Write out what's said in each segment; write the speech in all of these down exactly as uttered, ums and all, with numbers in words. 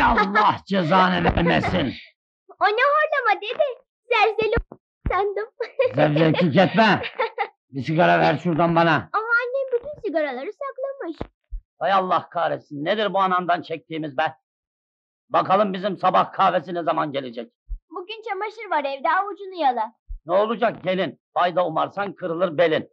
Hay Allah cezanı vermesin! O ne horlama dede? Zerzeli sandım. Zevzeklik etme! Bir sigara ver şuradan bana! Ama annem bütün sigaraları saklamış. Hay Allah kahretsin! Nedir bu anamdan çektiğimiz be? Bakalım bizim sabah kahvesi ne zaman gelecek? Bugün çamaşır var evde, avucunu yala. Ne olacak gelin? Fayda umarsan kırılır belin.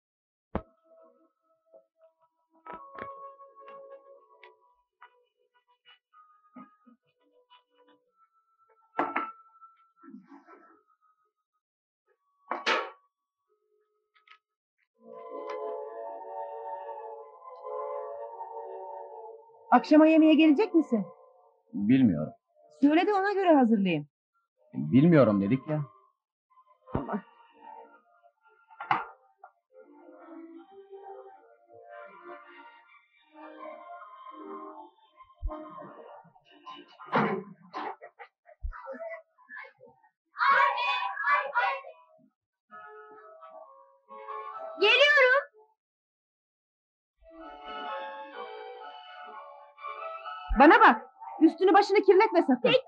Akşama yemeğe gelecek misin? Bilmiyorum. Söyle de ona göre hazırlayayım. Bilmiyorum dedik ya. Ama Geliyorum. bana bak. Üstünü başını kirletme sakın. Peki.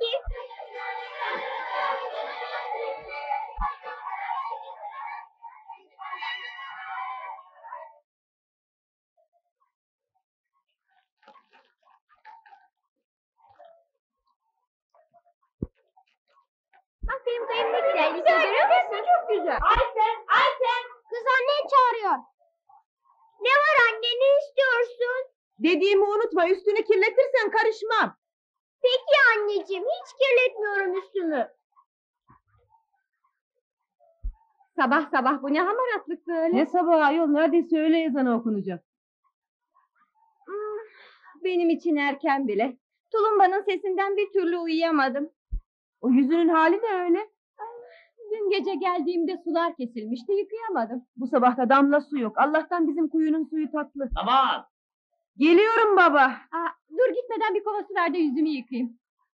Bak benim kayım ne güzel. Güzel, görüyor musun? Çok güzel. Ayten, Ayten. Kız annen çağırıyor. Ne var anne, ne istiyorsun? Dediğimi unutma. Üstünü kirletirsen karışmam. Peki anneciğim, hiç kirletmiyorum üstümü. Sabah sabah bu ne hamaratlık böyle? Ne sabah ayol? Neredeyse öğle ezanı okunacak. Hmm, Benim için erken bile. Tulumbanın sesinden bir türlü uyuyamadım. O yüzünün hali ne öyle? Dün gece geldiğimde sular kesilmişti, yıkayamadım. Bu sabah da damla su yok. Allah'tan bizim kuyunun suyu tatlı. Tamam! Geliyorum baba. Aa, dur gitmeden bir kova su ver de yüzümü yıkayayım.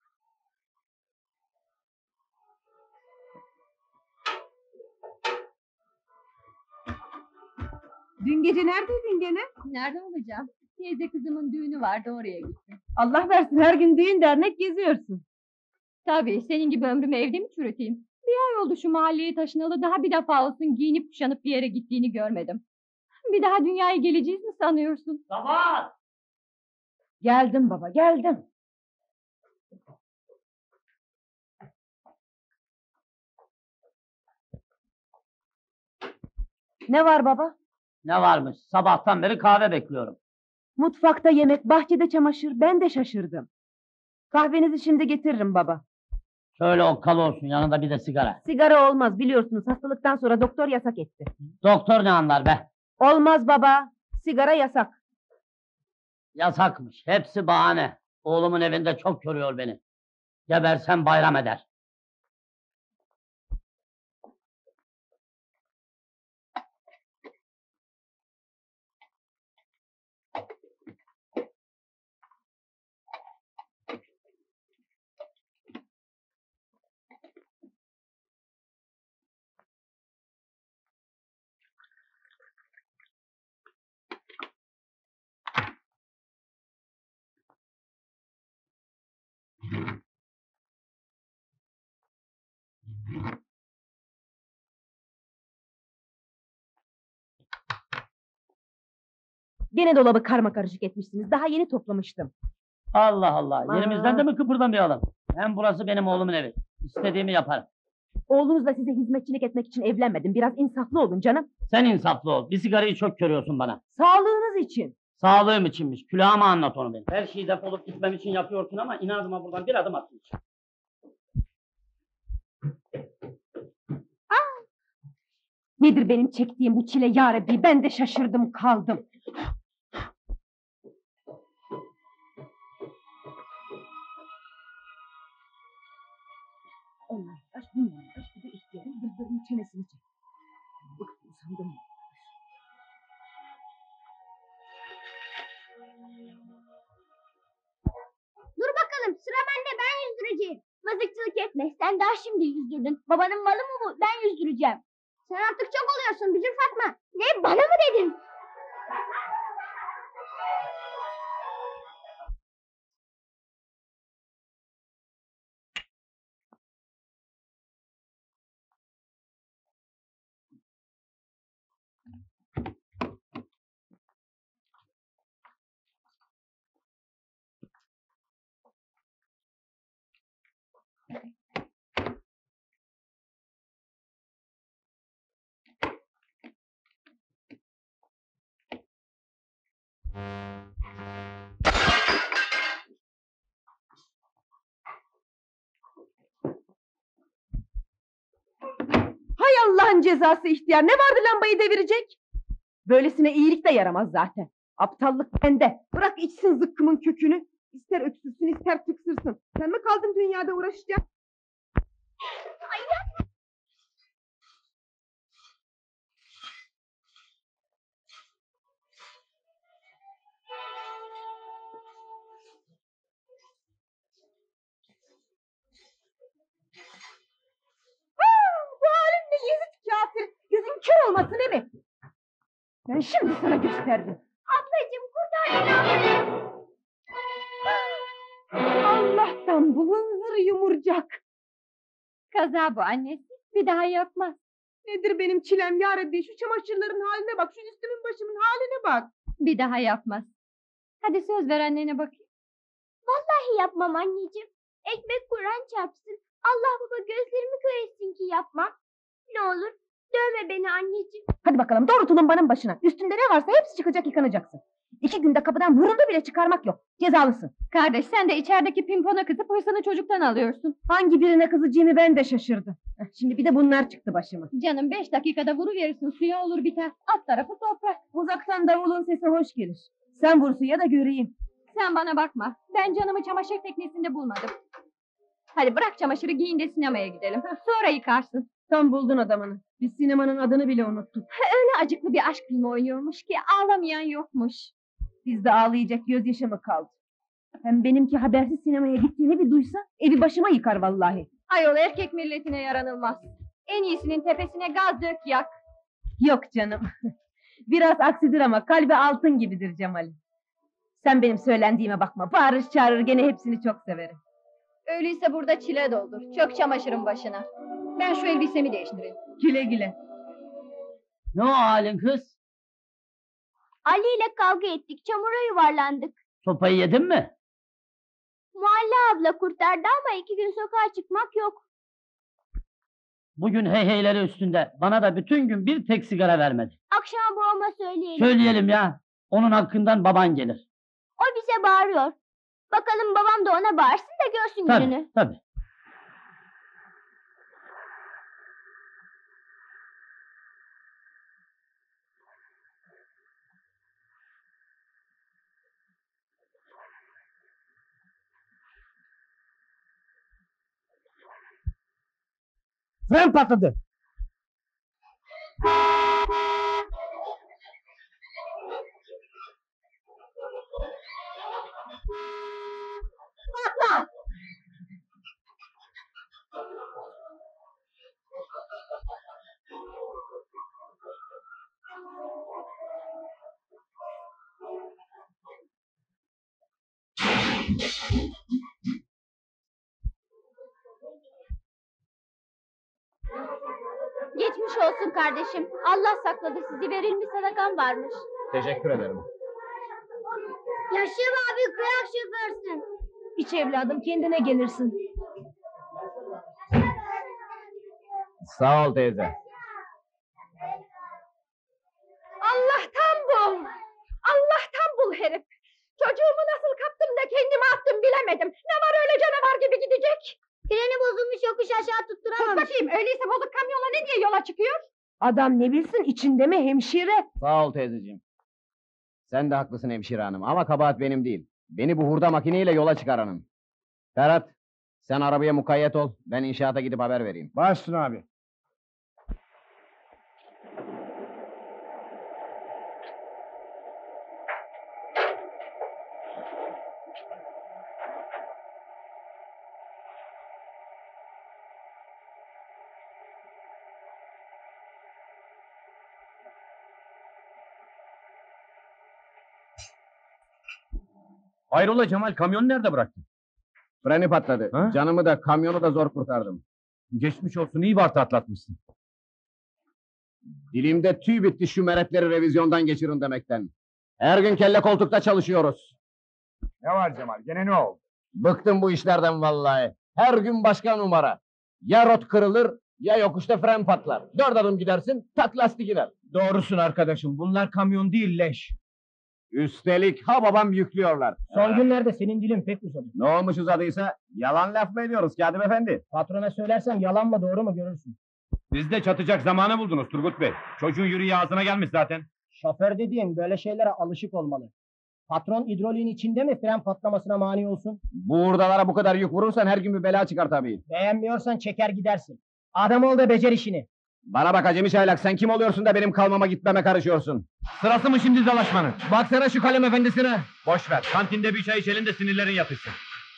Dün gece neredeydin gene? Nerede olacağım? Teyze kızımın düğünü vardı, oraya gittim. Allah versin, her gün düğün dernek geziyorsun. Tabii, senin gibi ömrümü evde mi çürüteyim? Bir ay oldu şu mahalleye taşınalı, daha bir defa olsun giyinip kuşanıp bir yere gittiğini görmedim. Bir daha dünyaya geleceğiz mi sanıyorsun? Sabah! Geldim baba, geldim. Ne var baba? Ne varmış? Sabahtan beri kahve bekliyorum. Mutfakta yemek, bahçede çamaşır, ben de şaşırdım. Kahvenizi şimdi getiririm baba. Şöyle okkalı olsun, yanında bir de sigara. Sigara olmaz, biliyorsunuz hastalıktan sonra doktor yasak etti. Doktor ne anlar be? Olmaz baba, sigara yasak. Yasakmış, hepsi bahane. Oğlumun evinde çok görüyor beni. Gebersem bayram eder. Gene dolabı karma karışık etmişsiniz, daha yeni toplamıştım. Allah Allah, Aman. yerimizden de mi kıpırdamayalım? Hem burası benim oğlumun evi. İstediğimi yaparım. Oğlunuzla size hizmetçilik etmek için evlenmedim, biraz insaflı olun canım. Sen insaflı ol, bir sigarayı çok körüyorsun bana. Sağlığınız için. Sağlığım içinmiş, külahıma anlat onu benim. Her şeyi defolup gitmem için yapıyorsun ama inadıma buradan bir adım atmayacağım. Nedir benim çektiğim bu çile yarabbi, ben de şaşırdım kaldım. Onlar yaş, bunlar yaş, bir de ihtiyarın birbirinin çenesini çek. Bıktım sandım. Dur bakalım, sıra bende, ben yüzdüreceğim. Mızıkçılık etme, sen daha şimdi yüzdürdün. Babanın malı mı bu? Ben yüzdüreceğim. Sen artık çok oluyorsun Bücür Fatma. Ne, bana mı dedin? cezası ihtiyar. Ne vardı lambayı devirecek? Böylesine iyilik de yaramaz zaten. Aptallık bende. Bırak içsin zıkkımın kökünü. İster öksürsün ister tıksırsın. Sen mi kaldın dünyada uğraşacak? Bu halin ne Yezid kafir? Gözün kör olmasın değil mi? Ben şimdi sana gösterdim. Ablacığım kurtar beni ablacığım. Allah'tan bu hınzır yumurcak. Kaza bu annesi. Bir daha yapmaz. Nedir benim çilem ya Rabbi? Şu çamaşırların haline bak, şu üstümün başımın haline bak. Bir daha yapmaz. Hadi söz ver annene bakayım. Vallahi yapmam anneciğim. Ekmek Kur'an çarpsın. Allah baba gözlerimi kör etsin ki yapmam. Ne olur dövme beni anneciğim. Hadi bakalım doğru tulumbanın başına. Üstünde ne varsa hepsi çıkacak, yıkanacaksın. İki günde kapıdan vuruldu bile çıkarmak yok. Cezalısın. Kardeş sen de içerideki pimpona kızıp hırsını çocuktan alıyorsun. Hangi birine kızacağımı ben de şaşırdım. Heh, Şimdi bir de bunlar çıktı başıma. Canım beş dakikada vuruverirsin suya olur biter. Alt tarafı toprak. Uzaktan davulun sesi hoş gelir. Sen vur suya da göreyim. Sen bana bakma. Ben canımı çamaşır teknesinde bulmadım. Hadi bırak çamaşırı giyin de sinemaya gidelim. Sonra yıkarsın. Tam buldun adamını. Biz sinemanın adını bile unuttuk. Öyle acıklı bir aşk filmi oynuyormuş ki ağlamayan yokmuş. Bizde ağlayacak gözyaşı mı kaldı? Hem benimki habersiz sinemaya gittiğini bir duysa evi başıma yıkar vallahi. Ayol erkek milletine yaranılmaz. En iyisinin tepesine gaz dök yak. Yok canım. Biraz aksidir ama kalbi altın gibidir Cemal'im. Sen benim söylendiğime bakma. Bağırır çağırır gene hepsini çok severim. Öyleyse burada çile doldur. Çök çamaşırın başına. Ben şu elbisemi değiştireyim. Güle güle. Ne o halin kız? Ali ile kavga ettik. Çamura yuvarlandık. Sopayı yedin mi? Mualla abla kurtardı ama iki gün sokağa çıkmak yok. Bugün heyheyleri üstünde. Bana da bütün gün bir tek sigara vermedi. Akşam babama söyleyelim. Söyleyelim ya. Onun hakkından baban gelir. O bize bağırıyor. Bakalım babam da ona bağırsın da görsün gününü. Tabii tabii. Fren patladı. Geçmiş olsun kardeşim. Allah sakladı sizi. Verilmiş sadakan varmış. Teşekkür ederim. Yaşım abi kıyak şoförsün. İç evladım kendine gelirsin. Sağ ol teyze. Allah'tan bul! Allah'tan bul herif! Çocuğumu nasıl kaptım da kendimi attım bilemedim. Ne var öyle canavar gibi gidecek? Freni bozulmuş yokuş aşağı Sus tutturamamış. bakayım, öyleyse bozuk kamyonla ne diye yola çıkıyor? Adam ne bilsin içinde mi hemşire? Sağ ol teyzeciğim. Sen de haklısın hemşire hanım ama kabahat benim değil. Beni bu hurda makineyle yola çıkaranın. Ferhat, sen arabaya mukayyet ol. Ben inşaata gidip haber vereyim. Başsın abi. Hayrola Cemal, kamyonu nerede bıraktın? Freni patladı. Ha? Canımı da kamyonu da zor kurtardım. Geçmiş olsun, iyi varta atlatmışsın. Dilimde tüy bitti şu meretleri revizyondan geçirin demekten. Her gün kelle koltukta çalışıyoruz. Ne var Cemal? Gene ne oldu? Bıktım bu işlerden vallahi. Her gün başka numara. Ya rot kırılır ya yokuşta fren patlar. Dört adım gidersin tak lastik iner. Doğrusun arkadaşım, bunlar kamyon değil leş. Üstelik ha babam yüklüyorlar. Son günlerde senin dilin pek uzadı. Ne olmuş uzadıysa yalan laf mı ediyoruz Kâdip Efendi? Patrona söylersen yalan mı doğru mu görürsün. Siz de çatacak zamanı buldunuz Turgut Bey. Çocuğun yüreği ağzına gelmiş zaten. Şoför dediğin böyle şeylere alışık olmalı. Patron hidroliğin içinde mi fren patlamasına mani olsun? Bu hurdalara bu kadar yük vurursan her gün bir bela çıkar tabii. Beğenmiyorsan çeker gidersin. Adam ol da becer işini. Bana bak acemi çaylak, sen kim oluyorsun da benim kalmama gitmeme karışıyorsun? Sırası mı şimdi dalaşmanın? Baksana şu kalem efendisine. Boş ver. Kantinde bir çay içelim de sinirlerin yatışsın.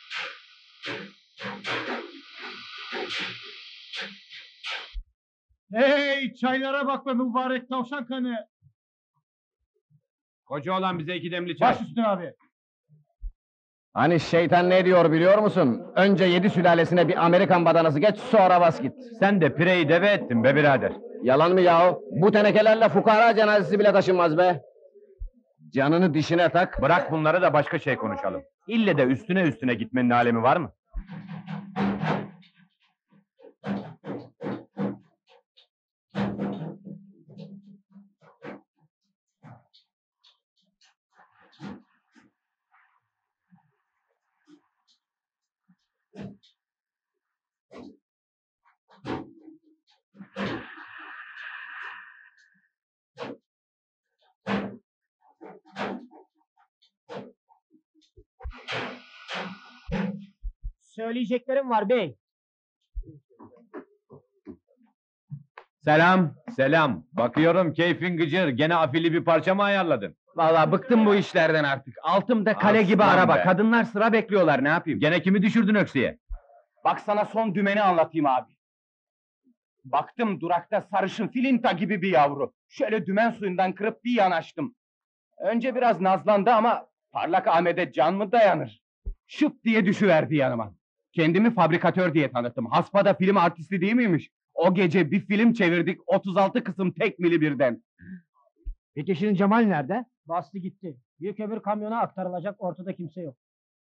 Hey, çaylara bak be mübarek tavşan kanı. Koca olan bize iki demli çay. Baş üstüne abi. Hani şeytan ne diyor biliyor musun? Önce yedi sülalesine bir Amerikan badanası geç, sonra bas git. Sen de pireyi deve ettin be birader. Yalan mı yahu? Bu tenekelerle fukara cenazesi bile taşınmaz be. Canını dişine tak. Bırak bunları da başka şey konuşalım. İlle de üstüne üstüne gitmenin alemi var mı? Söyleyeceklerim var bey. Selam, selam. Bakıyorum keyfin gıcır. Gene afili bir parça mı ayarladın? Vallahi bıktım bu işlerden artık. Altımda kale gibi Aslan araba. be. Kadınlar sıra bekliyorlar, ne yapayım? Gene kimi düşürdün öksüye? Bak sana son dümeni anlatayım abi. Baktım durakta sarışın filinta gibi bir yavru. Şöyle dümen suyundan kırıp bir yanaştım. Önce biraz nazlandı ama parlak Ahmet'e can mı dayanır? Şıp diye düşüverdi yanıma. Kendimi fabrikatör diye tanıttım. Hasbada film artisti değil miymiş? O gece bir film çevirdik, otuz altı kısım tek mili birden. Peki şimdi Cemal nerede? Bastı gitti. Büyük öbür kamyona aktarılacak, ortada kimse yok.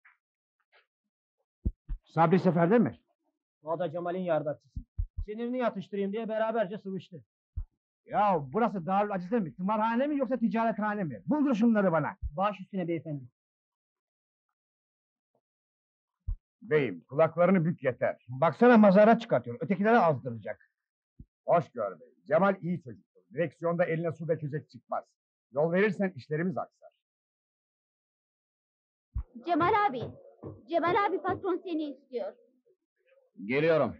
Sabri seferde mi? O da Cemal'in yardakçısı. Sinirini yatıştırayım diye beraberce sıvıştı. Ya burası Darül Acize mi? Tımarhane mi yoksa ticarethane mi? Buldur şunları bana. Baş üstüne beyefendi. Beyim, kulaklarını bük yeter. Baksana mazara çıkartıyor, ötekileri azdıracak. Hoş gör bey. Cemal iyi çocuktur. Direksiyonda eline su dökecek çıkmaz. Yol verirsen işlerimiz aksar. Cemal abi. Cemal abi patron seni istiyor. Geliyorum.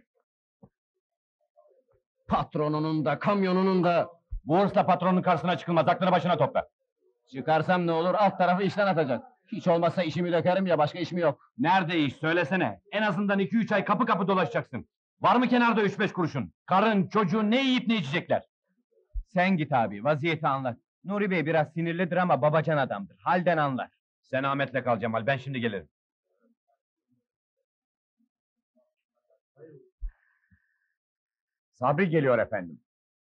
Patronunun da, kamyonunun da. Bu hırsla patronun karşısına çıkılmaz. Aklını başına topla. Çıkarsam ne olur, alt tarafı işten atacak. Hiç olmazsa işimi dökerim ya, başka iş mi yok? Nerede iş söylesene. En azından iki üç ay kapı kapı dolaşacaksın. Var mı kenarda üç beş kuruşun? Karın, çocuğun ne yiyip ne içecekler? Sen git abi, vaziyeti anlat. Nuri Bey biraz sinirlidir ama babacan adamdır. Halden anlar. Sen Ahmet'le kal Cemal. Ben şimdi gelirim. Sabri geliyor efendim.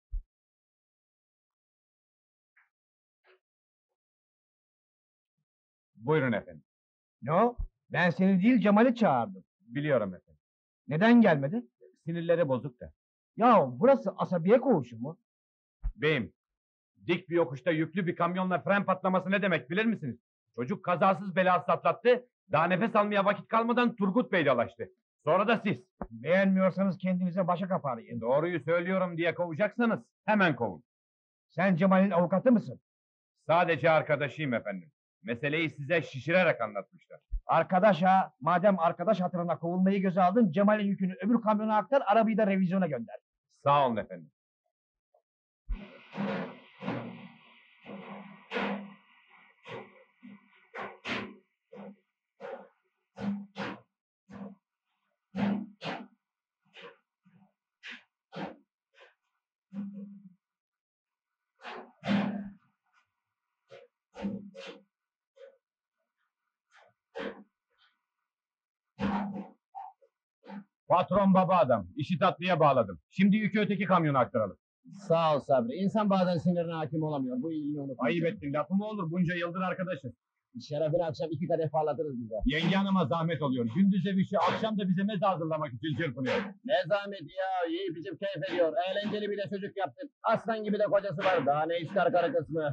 Buyurun efendim. Ne o? Ben seni değil Cemal'i çağırdım. Biliyorum efendim. Neden gelmedi? Sinirleri bozuk da. Ya burası asabiye koğuşu mu? Beyim, dik bir yokuşta yüklü bir kamyonla fren patlaması ne demek bilir misiniz? Çocuk kazasız belasız atlattı. Daha nefes almaya vakit kalmadan Turgut Bey dalaştı. Sonra da siz. Beğenmiyorsanız kendinize başa kaparayın. Doğruyu söylüyorum diye kovacaksanız hemen kovun. Sen Cemal'in avukatı mısın? Sadece arkadaşıyım efendim. Meseleyi size şişirerek anlatmışlar. Arkadaş ha, madem arkadaş hatırına kovulmayı göze aldın, Cemal'in yükünü öbür kamyona aktar, arabayı da revizyona gönder. Sağ olun efendim. Patron baba adam. İşi tatlıya bağladım. Şimdi yükü öteki kamyona aktaralım. Sağ ol Sabri. İnsan bazen sinirine hakim olamıyor. Bu iyiliğini unutma. Ayıp ettin. Lafı mı olur? Bunca yıldır arkadaşız. Şerefine akşam iki kadeh parlatırız bize. Yenge hanıma zahmet oluyor. Gündüz ev işi, akşam da bize meze hazırlamak için çırpınıyor. Ne zahmet ya. Yiyip içip keyif ediyor. Eğlenceli bir de çocuk yaptık. Aslan gibi de kocası var. Daha ne ister karı kısmı.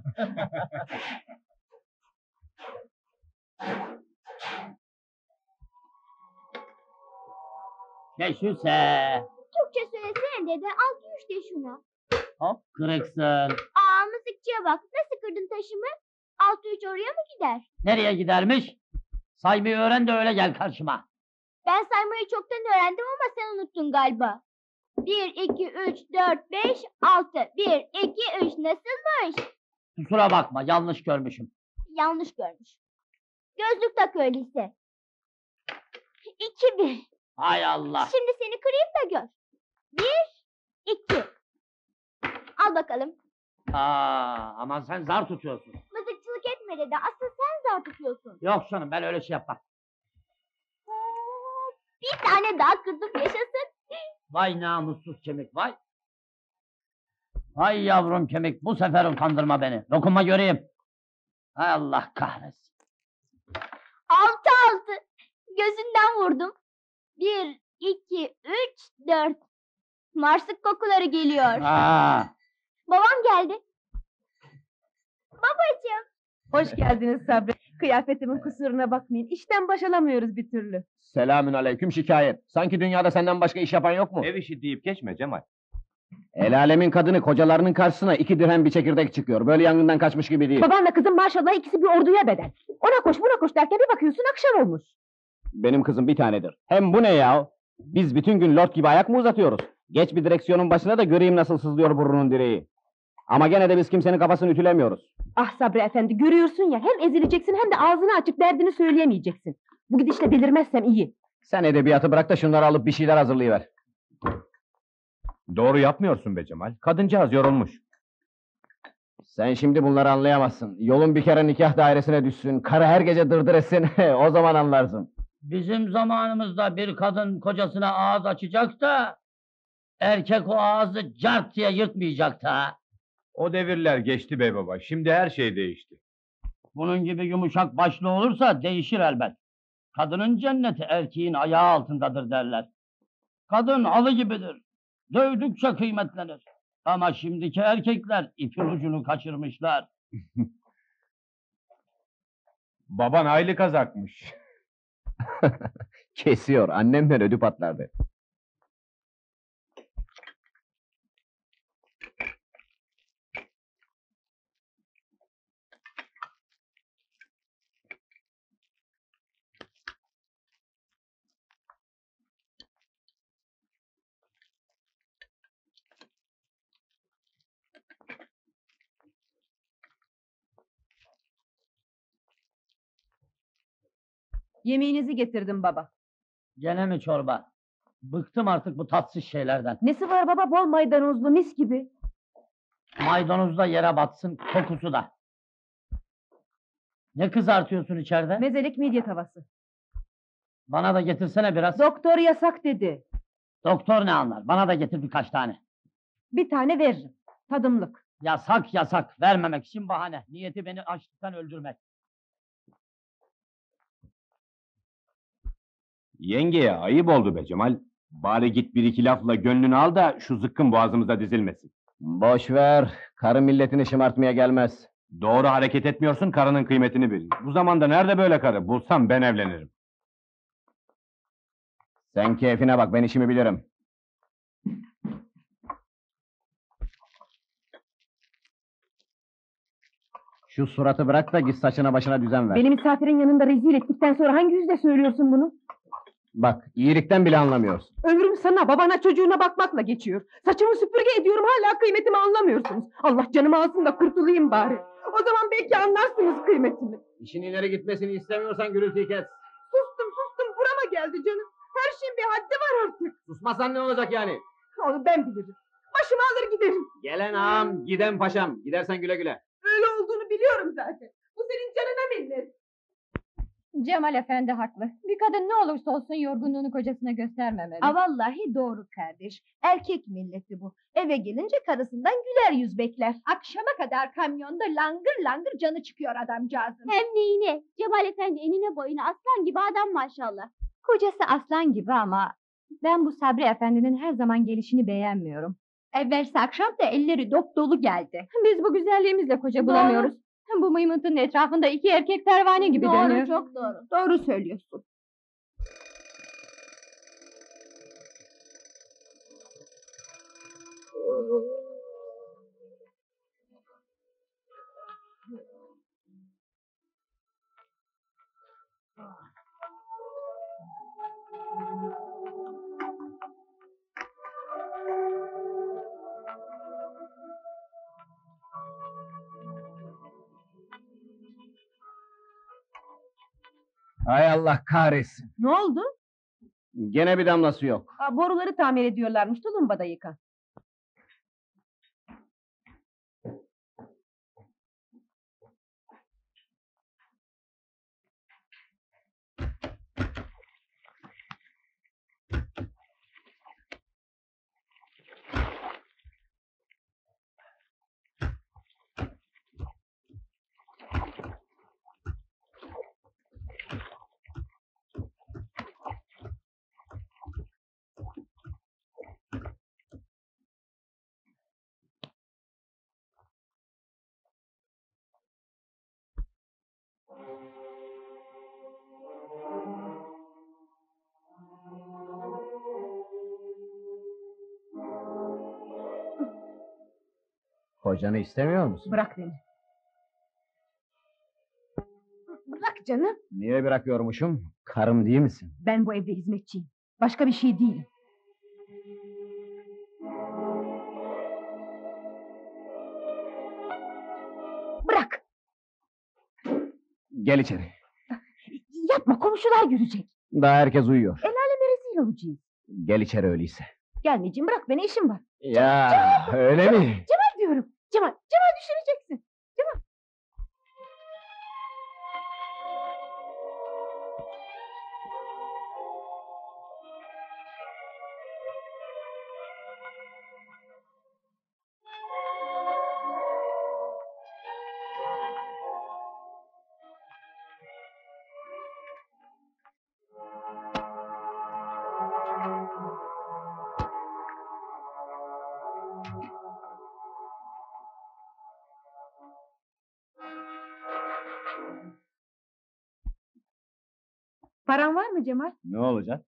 Meşhuse. Türkçe söylesene dede, altı üç de şuna. Hop kırıksın. Aa mızıkçıya bak, nasıl kırdın taşımı? Altı üç oraya mı gider? Nereye gidermiş? Saymayı öğren de öyle gel karşıma. Ben saymayı çoktan öğrendim ama sen unuttun galiba. Bir, iki, üç, dört, beş, altı. Bir, iki, üç. Nasılmış? Kusura bakma yanlış görmüşüm. Yanlış görmüş. Gözlük tak öyleyse. İki, bir. Hay Allah. Şimdi seni kırayım da gör. Bir, iki. Al bakalım. Aa, ama sen zar tutuyorsun. Mızıkçılık etme dede. Asıl sen zar tutuyorsun. Yok canım ben öyle şey yapmam. Bir tane daha kırdım yaşasın. Vay namussuz kemik vay. Vay yavrum kemik bu sefer kandırma beni. Dokunma göreyim. Hay Allah kahretsin. Altı altı. Gözünden vurdum. Bir, iki, üç, dört. Marsık kokuları geliyor. Aa, Babam geldi. Babacığım. Hoş geldiniz Sabri. Kıyafetimin kusuruna bakmayın. İşten baş alamıyoruz bir türlü. Selamün aleyküm şikayet. Sanki dünyada senden başka iş yapan yok mu? Ev işi deyip geçme Cemal. El alemin kadını kocalarının karşısına iki dirhem bir çekirdek çıkıyor. Böyle yangından kaçmış gibi değil. Babanla kızım maşallah ikisi bir orduya bedel. Ona koş buna koş derken bir bakıyorsun akşam olmuş. Benim kızım bir tanedir. Hem bu ne ya? Biz bütün gün lord gibi ayak mı uzatıyoruz? Geç bir direksiyonun başına da göreyim nasıl sızlıyor burnunun direği. Ama gene de biz kimsenin kafasını ütülemiyoruz. Ah Sabri efendi görüyorsun ya hem ezileceksin hem de ağzını açıp derdini söyleyemeyeceksin. Bu gidişle delirmezsem iyi. Sen edebiyatı bırak da şunları alıp bir şeyler hazırlayıver. Doğru yapmıyorsun be Cemal. Kadıncağız yorulmuş. Sen şimdi bunları anlayamazsın. Yolun bir kere nikah dairesine düşsün, karı her gece dırdır etsin, o zaman anlarsın. bizim zamanımızda bir kadın kocasına ağız açacak da erkek o ağzı cart diye yırtmayacaktı ha. O devirler geçti bey baba. Şimdi her şey değişti. Bunun gibi yumuşak başlı olursa değişir elbet. Kadının cenneti erkeğin ayağı altındadır derler. Kadın alı gibidir. Dövdükçe kıymetlenir. Ama şimdiki erkekler ipin ucunu kaçırmışlar. Baban hayli kazakmış. Kesiyor, annemden ödü patlardı. Yemeğinizi getirdim baba. Gene mi çorba? Bıktım artık bu tatsız şeylerden. Nesi var baba bol maydanozlu mis gibi. Maydanoz da yere batsın, kokusu da. Ne kızartıyorsun içeride? Mezelik midye tavası. Bana da getirsene biraz. Doktor yasak dedi. Doktor ne anlar? Bana da getir birkaç tane. Bir tane veririm. Tadımlık. Yasak yasak. Vermemek için bahane. Niyeti beni açlıktan öldürmek. Yengeye ayıp oldu be Cemal. Bari git bir iki lafla gönlünü al da şu zıkkın boğazımıza dizilmesin. Boş ver, karı milletini şımartmaya gelmez. Doğru hareket etmiyorsun, karının kıymetini bil. Bu zamanda nerede böyle karı? Bulsam ben evlenirim. Sen keyfine bak, ben işimi bilirim. Şu suratı bırak da git saçına başına düzen ver. Beni misafirin yanında rezil ettikten sonra hangi yüzle söylüyorsun bunu? Bak, iyilikten bile anlamıyorsun. Ömrüm sana, babana, çocuğuna bakmakla geçiyor. Saçımı süpürge ediyorum, hala kıymetimi anlamıyorsunuz. Allah canımı alsın da kurtulayım bari. O zaman belki anlarsınız kıymetimi. İşin ileri gitmesini istemiyorsan gürültüyü kes. Sustum sustum, burama geldi canım. Her şeyin bir haddi var artık. Susmasan ne olacak yani? Onu ben bilirim. Başımı alır giderim. Gelen ağam, giden paşam. Gidersen güle güle. Öyle olduğunu biliyorum zaten. Bu senin canına minnet. Cemal efendi haklı. Bir kadın ne olursa olsun yorgunluğunu kocasına göstermemeli. A vallahi doğru kardeş. Erkek milleti bu. Eve gelince karısından güler yüz bekler. Akşama kadar kamyonda langır langır canı çıkıyor adamcağızın. Hem neyine? Cemal Efendi enine boyuna aslan gibi adam maşallah. Kocası aslan gibi ama ben bu Sabri efendinin her zaman gelişini beğenmiyorum. Evvelsi akşam da elleri dop dolu geldi. Biz bu güzelliğimizle koca bulamıyoruz. Bu mıymıntının etrafında iki erkek pervane gibi Doğru, dönüyor. çok doğru. Doğru söylüyorsun. Hay Allah kahretsin. Ne oldu? Gene bir damlası yok. Ha, boruları tamir ediyorlarmış. Tulumbada yıka. Kocanı istemiyor musun? Bırak beni. Bırak canım. Niye bırakıyormuşum? Karım değil misin? Ben bu evde hizmetçiyim. Başka bir şey değilim. Bırak. Gel içeri. Yapma, komşular görecek. Daha herkes uyuyor. El aleme rezil olacağız. Gel içeri öyleyse. Gelmeyeceğim, bırak beni, işim var. Ya öyle mi? Cemal diyorum. Cemal, Cemal düşüreceksin. Cemal. Paran var mı Cemal? Ne olacak?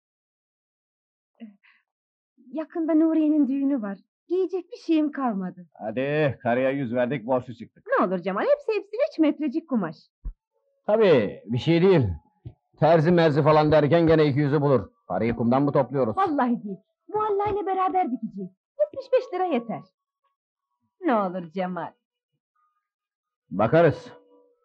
Yakında Nuriye'nin düğünü var. Giyecek bir şeyim kalmadı. Hadi karıya yüz verdik borçlu çıktık. Ne olur Cemal, hepsi hepsi üç metrecik kumaş. Tabii bir şey değil. Terzi merzi falan derken gene iki yüzü bulur. Parayı kumdan mı topluyoruz? Vallahi değil. Mualla ile beraber dikeceğiz. yetmiş beş lira yeter. Ne olur Cemal. Bakarız.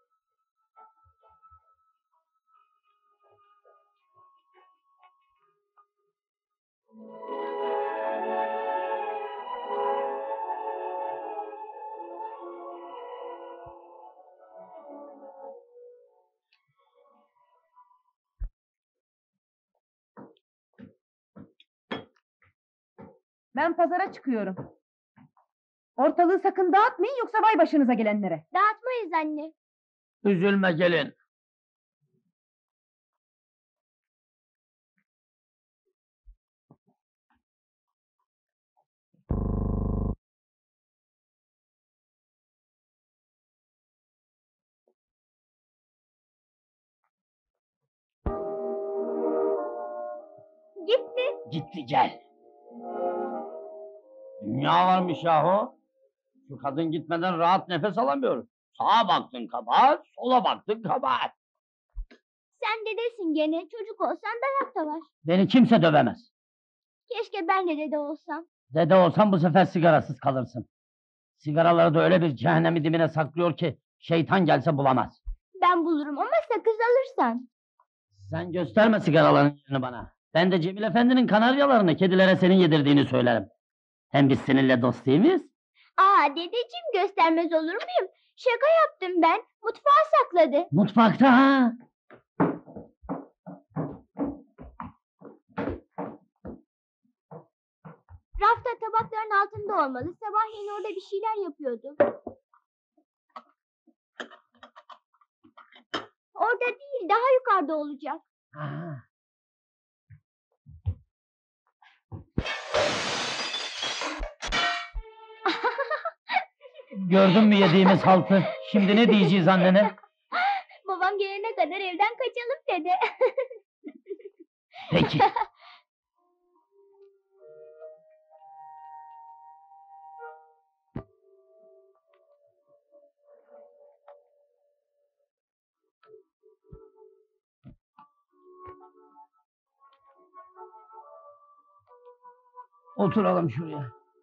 Ben pazara çıkıyorum. Ortalığı sakın dağıtmayın, yoksa vay başınıza gelenlere. Dağıtmayız anne. Üzülme gelin. Gitti. Gitti gel. Dünya varmış yahu. Şu kadın gitmeden rahat nefes alamıyoruz. Sağa baktın kabahat, sola baktın kabahat. Sen dedesin gene. Çocuk olsan dayak da var. Beni kimse dövemez. Keşke ben de dede olsam. Dede olsan bu sefer sigarasız kalırsın. Sigaraları da öyle bir cehennemi dibine saklıyor ki şeytan gelse bulamaz. Ben bulurum ama sakız alırsan. Sen gösterme sigaraların yerini bana. Ben de Cemil Efendi'nin kanaryalarını kedilere senin yedirdiğini söylerim. Hem biz seninle dost değil miyiz? Aa dedeciğim, göstermez olur muyum? Şaka yaptım ben. Mutfağa sakladı. Mutfakta ha. Rafta tabakların altında olmalı. Sabahleyin orada bir şeyler yapıyordu. Orada değil, daha yukarıda olacak. Ha. Gördün mü yediğimiz haltı? Şimdi ne diyeceğiz annene? Babam gelene kadar evden kaçalım dedi. Peki. Oturalım şuraya.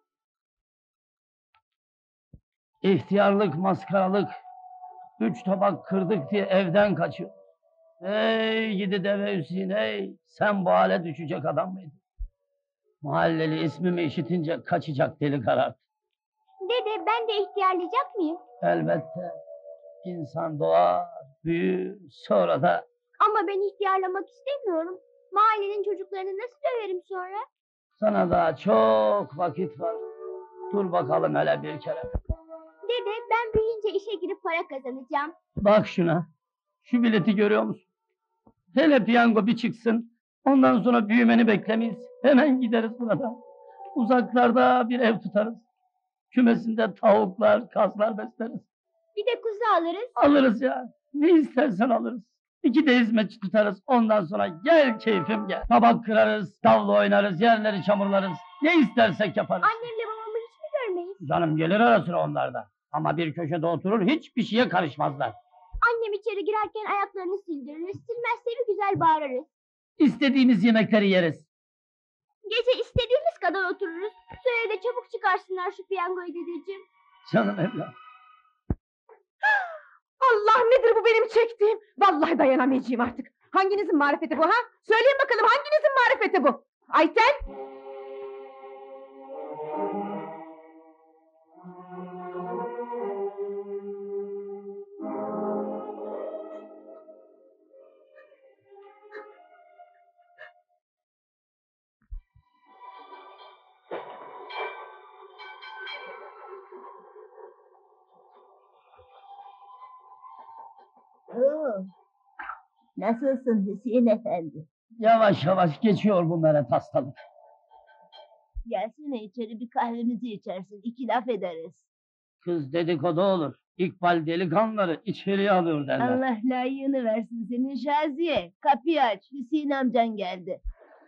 İhtiyarlık, maskaralık. Üç tabak kırdık diye evden kaçıyor. Hey gidi deve Hüseyin hey. Sen bu hale düşecek adam mıydın? Mahalleli ismimi işitince kaçacak deli karardı. Dede ben de ihtiyarlayacak mıyım? Elbette. İnsan doğar, büyür, sonra da... Ama ben ihtiyarlamak istemiyorum. Mahallenin çocuklarını nasıl döverim sonra? Sana daha çok vakit var. Dur bakalım hele bir kere. Dede ben büyüyünce işe girip para kazanacağım. Bak şuna. Şu bileti görüyor musun? Hele piyango bir çıksın. Ondan sonra büyümeni beklemeyiz. Hemen gideriz buradan. Uzaklarda bir ev tutarız. Kümesinde tavuklar, kazlar besleriz. Bir de kuzu alırız. Alırız ya. Ne istersen alırız. İki de hizmetçi tutarız. Ondan sonra gel keyfim gel. Tabak kırarız, tavla oynarız, yerleri çamurlarız. Ne istersek yaparız. Annemle babamı hiç mi görmeyiz? Canım gelir ara sıra onlarda. Ama bir köşede oturur hiçbir şeye karışmazlar. Annem içeri girerken ayaklarını sildiririz. Silmezse bir güzel bağırırız. İstediğimiz yemekleri yeriz. Gece istediğimiz kadar otururuz. Söyle de çabuk çıkarsınlar şu piyangoyu dedeciğim. Canım evlat. Allah nedir bu benim çektiğim? Vallahi dayanamayacağım artık. Hanginizin marifeti bu ha? Söyleyin bakalım hanginizin marifeti bu? Ayten! Nasılsın Hüseyin efendi? Yavaş yavaş geçiyor bu meret hastalık. Gelsene içeri bir kahvemizi içersin, iki laf ederiz. Kız dedikodu olur. İkbal delikanlıları içeriye alıyor derler. Allah layığını versin senin Şaziye. Kapıyı aç, Hüseyin amcan geldi.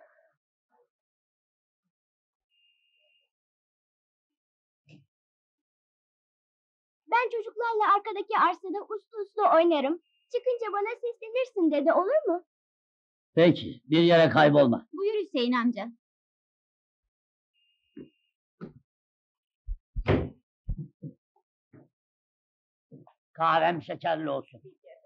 Ben çocuklarla arkadaki arsada uslu uslu oynarım. Çıkınca bana seslenirsin dede olur mu? Peki bir yere kaybolma. Buyur Hüseyin amca. Kahvem şekerli olsun.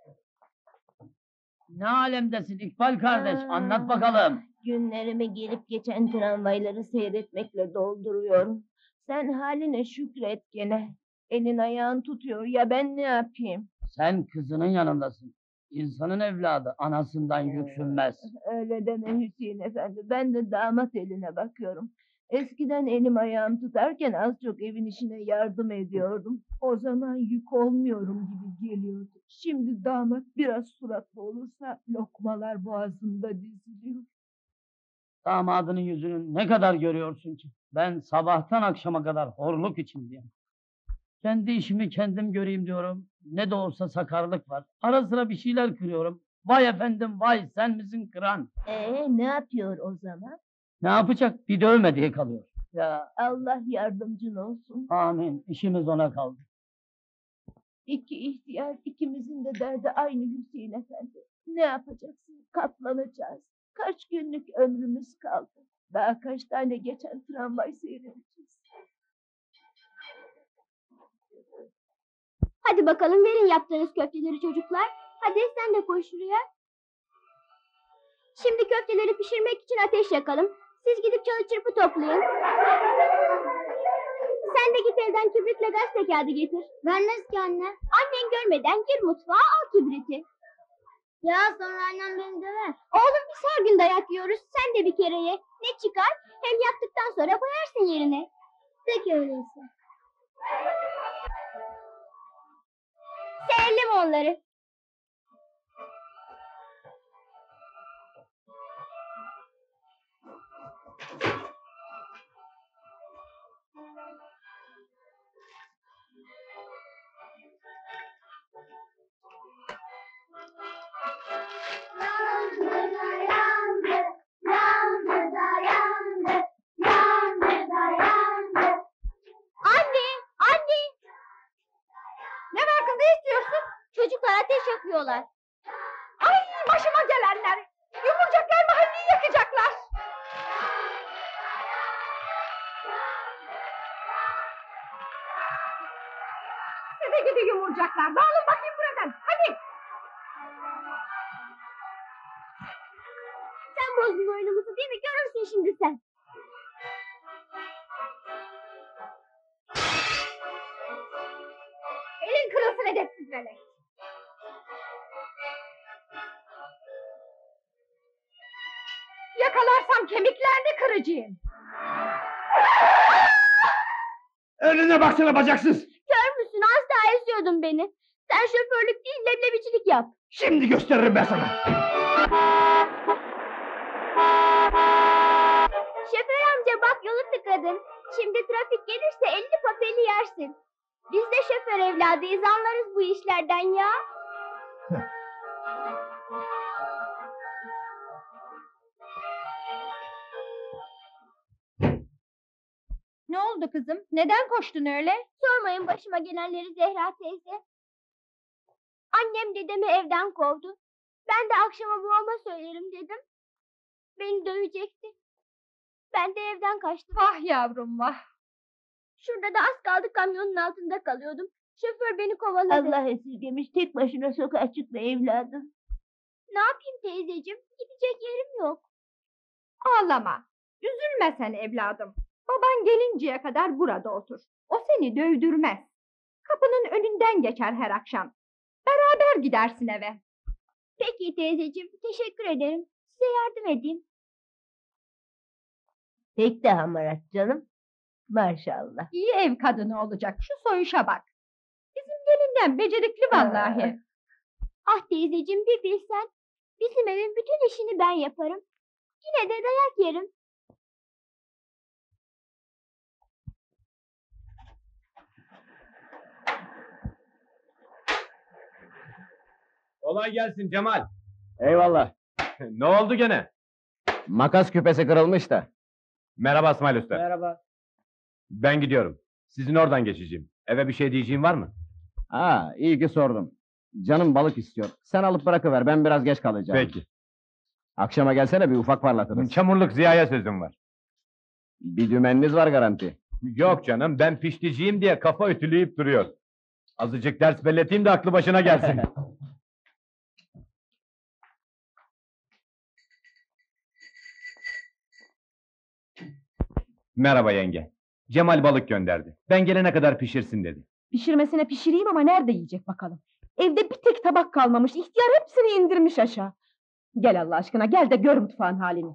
Ne alemdesin İkbal kardeş Aa. anlat bakalım. Günlerimi gelip geçen tramvayları seyretmekle dolduruyorum. Sen haline şükret gene. Elin ayağın tutuyor ya ben ne yapayım? Sen kızının yanındasın. İnsanın evladı anasından yüksünmez. Öyle deme Hüseyin efendi. Ben de damat eline bakıyorum. Eskiden elim ayağım tutarken az çok evin işine yardım ediyordum. O zaman yük olmuyorum gibi geliyordu. Şimdi damat biraz suratlı olursa lokmalar boğazımda diziliyor. Damadının yüzünü ne kadar görüyorsun ki? Ben sabahtan akşama kadar horluk içindeyim. Kendi işimi kendim göreyim diyorum. Ne de olsa sakarlık var. Ara sıra bir şeyler kırıyorum. Vay efendim vay sen misin kıran? Ee ne yapıyor o zaman? Ne yapacak? Bir dövmediği kalıyor. Ya Allah yardımcın olsun. amin. İşimiz ona kaldı. İki ihtiyar ikimizin de derdi aynı Hüseyin efendi. Ne yapacaksın? Katlanacağız. Kaç günlük ömrümüz kaldı. Daha kaç tane geçen tramvay seyredeceğiz. Hadi bakalım verin yaptığınız köfteleri çocuklar. Hadi sen de koy şuraya. Şimdi köfteleri pişirmek için ateş yakalım. Siz gidip çalı çırpı toplayın. Sen de git evden kibritle gazete kağıdı getir. Vermez ki anne. Annen görmeden gir mutfağa al kibriti. Ya sonra annem beni döver. Oğlum biz her gün dayak yiyoruz. Sen de bir kere ye. Ne çıkar? Hem yaktıktan sonra koyarsın yerine. Peki öyleyse. Serelim onları. Yandı da yandı, yandı da yandı, yandı da yandı. Anne, anne! Ne var kız ne istiyorsun? Çocuklar ateş yakıyorlar. Ay başıma gelenler! Yumurcaklar mahalleyi yakacaklar! Sizi gidi yumurcaklar. Dağılın bakayım buradan. Hadi. Sen bozdun oyunumuzu değil mi? Görürsün şimdi sen. Elin kırılsın edepsiz melek. Yakalarsam kemiklerini kıracağım. Önüne baksana bacaksız. Kör müsün? Az daha eziyordun beni. Sen şoförlük değil leblebicilik yap. Şimdi gösteririm ben sana. Şoför amca bak yolu tıkadın. Şimdi trafik gelirse elli papeli yersin. Biz de şoför evladıyız, anlarız bu işlerden ya. Ne oldu kızım? Neden koştun öyle? Sormayın başıma gelenleri Zehra teyze. Annem dedemi evden kovdu. Ben de akşama babama söylerim dedim. Beni dövecekti. Ben de evden kaçtım. Vah yavrum vah. Şurada da az kaldı kamyonun altında kalıyordum. Şoför beni kovaladı. Allah esirgemiş, tek başına sokağa çıkma evladım. Ne yapayım teyzeciğim? Gidecek yerim yok. Ağlama. Üzülme sen evladım. Baban gelinceye kadar burada otur. O seni dövdürmez. Kapının önünden geçer her akşam. Beraber gidersin eve. Peki teyzeciğim, teşekkür ederim. Size yardım edeyim. Pek de hamarat canım. Maşallah. İyi ev kadını olacak. Şu soyuşa bak. Bizim gelinden becerikli vallahi. Ah teyzeciğim bir bilsen. Bizim evin bütün işini ben yaparım. Yine de dayak yerim. Kolay gelsin Cemal. Eyvallah. Ne oldu gene? Makas küpesi kırılmış da. Merhaba İsmail Usta. Merhaba. Ben gidiyorum. Sizin oradan geçeceğim. Eve bir şey diyeceğim var mı? Ha, iyi ki sordum. Canım balık istiyor. Sen alıp bırakıver, ben biraz geç kalacağım. Peki. Akşama gelsene bir ufak parlatırız. Çamurluk Ziya'ya sözüm var. Bir dümeniniz var garanti. Yok canım, ben pişticiyim diye kafa ütüleyip duruyor. Azıcık ders belleteyim de aklı başına gelsin. Merhaba yenge. Cemal balık gönderdi. Ben gelene kadar pişirsin dedi. Pişirmesine pişireyim ama nerede yiyecek bakalım. Evde bir tek tabak kalmamış. İhtiyar hepsini indirmiş aşağı. Gel Allah aşkına gel de gör mutfağın halini.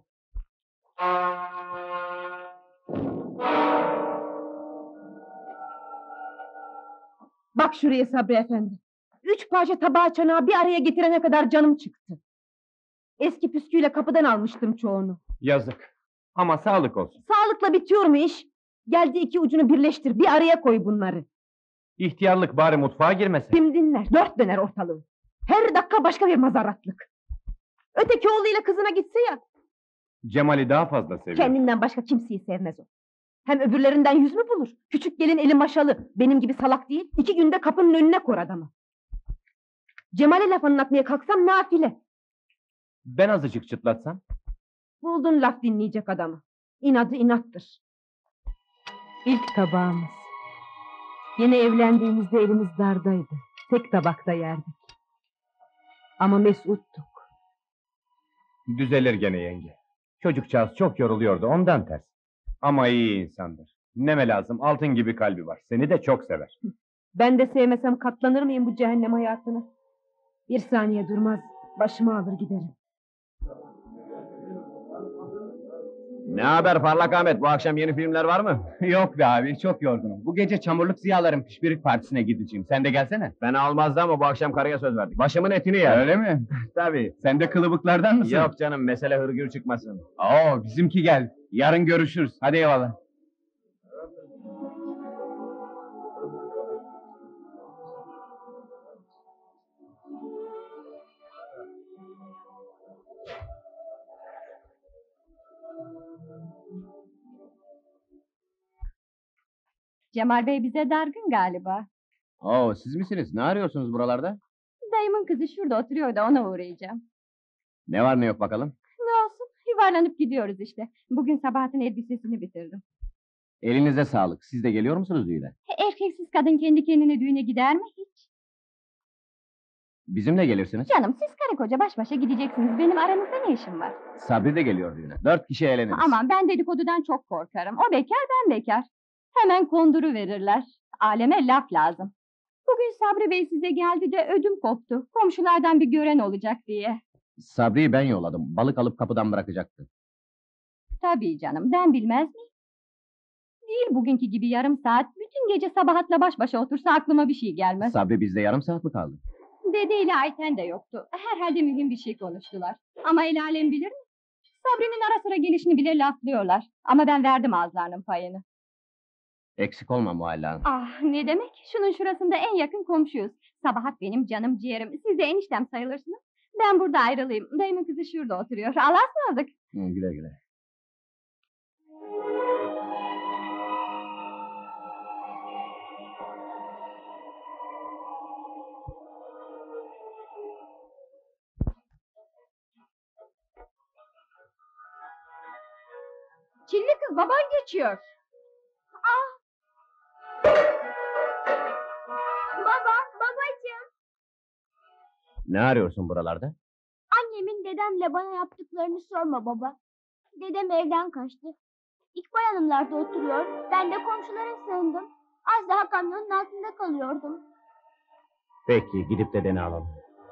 Bak şuraya Sabri Efendi. Üç parça tabağı çanağı bir araya getirene kadar canım çıktı. Eski püsküyle kapıdan almıştım çoğunu. Yazık. Ama sağlık olsun. Sağlıkla bitiyor mu iş? Geldi iki ucunu birleştir, bir araya koy bunları. İhtiyarlık bari mutfağa girmesin. Kim dinler, dört döner ortalığı. Her dakika başka bir mazaratlık. Öteki oğluyla kızına gitse ya, Cemal'i daha fazla seviyor. kendinden başka kimseyi sevmez o. Hem öbürlerinden yüz mü bulur? Küçük gelin eli maşalı, benim gibi salak değil, iki günde kapının önüne kor adamı. Cemal'e laf anlatmaya kalksam nafile. Ben azıcık çıtlatsam? Buldun laf dinleyecek adamı. İnadı inattır. İlk tabağımız. Yeni evlendiğimizde elimiz dardaydı. Tek tabakta yerdik. Ama mesuttuk. Düzelir gene yenge. Çocukcağız çok yoruluyordu, ondan ters. Ama iyi insandır. Neme lazım, altın gibi kalbi var. Seni de çok sever. Ben de sevmesem katlanır mıyım bu cehennem hayatına? Bir saniye durmaz, başımı alır giderim. Ne haber Parlak Ahmet? Bu akşam yeni filmler var mı? Yok be abi, çok yorgunum. Bu gece Çamurluk Ziyaların Pişpirik Partisi'ne gideceğim. Sen de gelsene. Fena olmazdı ama bu akşam karıya söz verdik. Başımın etini yer. Öyle mi? Tabii. Sen de kılıbıklardan mısın? Yok canım, mesele hırgür çıkmasın. Oo, bizimki gel. Yarın görüşürüz. Hadi eyvallah. Cemal Bey bize dargın galiba. Oo, siz misiniz? Ne arıyorsunuz buralarda? Dayımın kızı şurada oturuyor da ona uğrayacağım. Ne var ne yok bakalım? Ne olsun, yuvarlanıp gidiyoruz işte. Bugün Sabahat'ın elbisesini bitirdim. Elinize sağlık. Siz de geliyor musunuz düğüne? Erkeksiz kadın kendi kendine düğüne gider mi hiç? Bizimle gelirsiniz. Canım siz karı koca baş başa gideceksiniz. Benim aranızda ne işim var? Sabri de geliyor düğüne. Dört kişi eğleniriz. Aman ben dedikodudan çok korkarım. O bekar ben bekar. Hemen konduru verirler. Aleme laf lazım. Bugün Sabri Bey size geldi de ödüm koptu. Komşulardan bir gören olacak diye. Sabri'yi ben yolladım. Balık alıp kapıdan bırakacaktı. Tabii canım ben bilmez miyim? Değil bugünkü gibi yarım saat. Bütün gece Sabahat'la baş başa otursa aklıma bir şey gelmez. Sabri bizde yarım saat mi kaldı? Dede ile Ayten de yoktu. Herhalde mühim bir şey konuştular. Ama el alem bilir mi? Sabri'nin ara sıra gelişini bile laflıyorlar. Ama ben verdim ağızlarının payını. Eksik olma Muhalla Hanım. Ah ne demek? Şunun şurasında en yakın komşuyuz. Sabahat benim canım ciğerim. Siz de eniştem sayılırsınız. Ben burada ayrılayım. Dayımın kızı şurada oturuyor. Allah'a ısmarladık. Hı, güle güle. Çilli kız baban geçiyor. Baba, babacığım. Ne arıyorsun buralarda? Annemin dedemle bana yaptıklarını sorma baba. Dedem evden kaçtı. İkbal Hanımlar'da oturuyor. Ben de komşulara sığındım. Az daha kamyonun altında kalıyordum. Peki gidip dedeni alalım.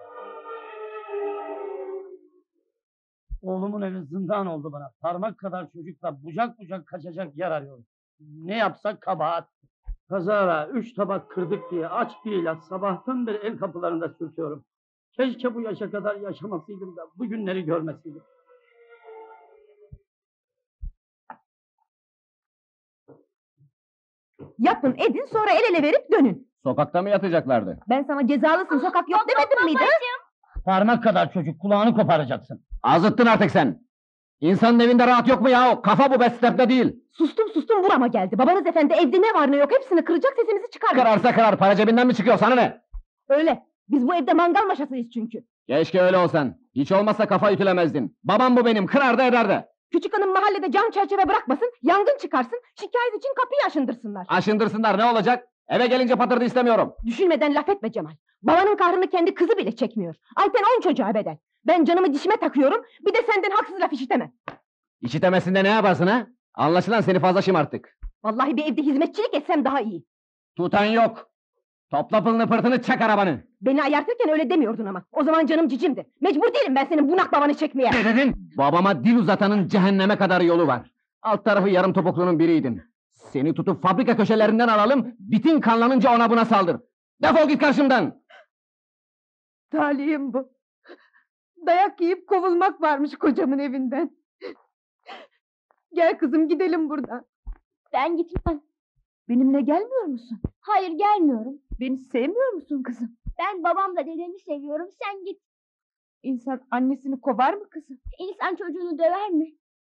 Oğlumun evi zindan oldu bana. Parmak kadar çocukla bucak bucak kaçacak yer arıyorum. Ne yapsak kabahat. Kazara üç tabak kırdık diye aç bir ilaç sabahtan beri el kapılarında sürtüyorum. Keşke bu yaşa kadar yaşamasaydım da bu günleri görmeseydim. Yapın edin sonra el ele verip dönün. Sokakta mı yatacaklardı? Ben sana cezalısın sokak yok demedim miydi? Parmak kadar çocuk kulağını koparacaksın. Azıttın artık sen. İnsanın evinde rahat yok mu ya? Kafa bu bestepte değil. Sustum sustum vurama geldi. Babanız efendi evde ne var ne yok hepsini kıracak sesimizi çıkardı. Kırarsa kırar. Para cebinden mi çıkıyor? Sana ne? Öyle. Biz bu evde mangal maşasıyız çünkü. Keşke öyle olsan. Hiç olmazsa kafa ütülemezdin. Babam bu benim. Kırar da eder de. Küçük hanım mahallede cam çerçeve bırakmasın, yangın çıkarsın, şikayet için kapıyı aşındırsınlar. Aşındırsınlar ne olacak? Eve gelince patırdı istemiyorum. Düşünmeden laf etme Cemal. Babanın kahrını kendi kızı bile çekmiyor. Ayten on çocuğa bedel. Ben canımı dişime takıyorum, bir de senden haksız laf işitemem. İşitemesinde ne yaparsın ha? Anlaşılan seni fazla şımarttık. Vallahi bir evde hizmetçilik etsem daha iyi. Tutan yok. Topla pılını pırtını çek arabanı. Beni ayartırken öyle demiyordun ama. O zaman canım cicimdi. Mecbur değilim ben senin bunak babanı çekmeye. Ne dedin? Babama dil uzatanın cehenneme kadar yolu var. Alt tarafı yarım topuklunun biriydin. Seni tutup fabrika köşelerinden alalım, bitin kanlanınca ona buna saldır. Defol git karşımdan! Talihim bu. Dayak yiyip kovulmak varmış kocamın evinden. Gel kızım gidelim buradan. Ben gitmem. Benimle gelmiyor musun? Hayır gelmiyorum. Beni sevmiyor musun kızım? Ben babamla dedemi seviyorum. Sen git. İnsan annesini kovar mı kızım? İnsan çocuğunu döver mi?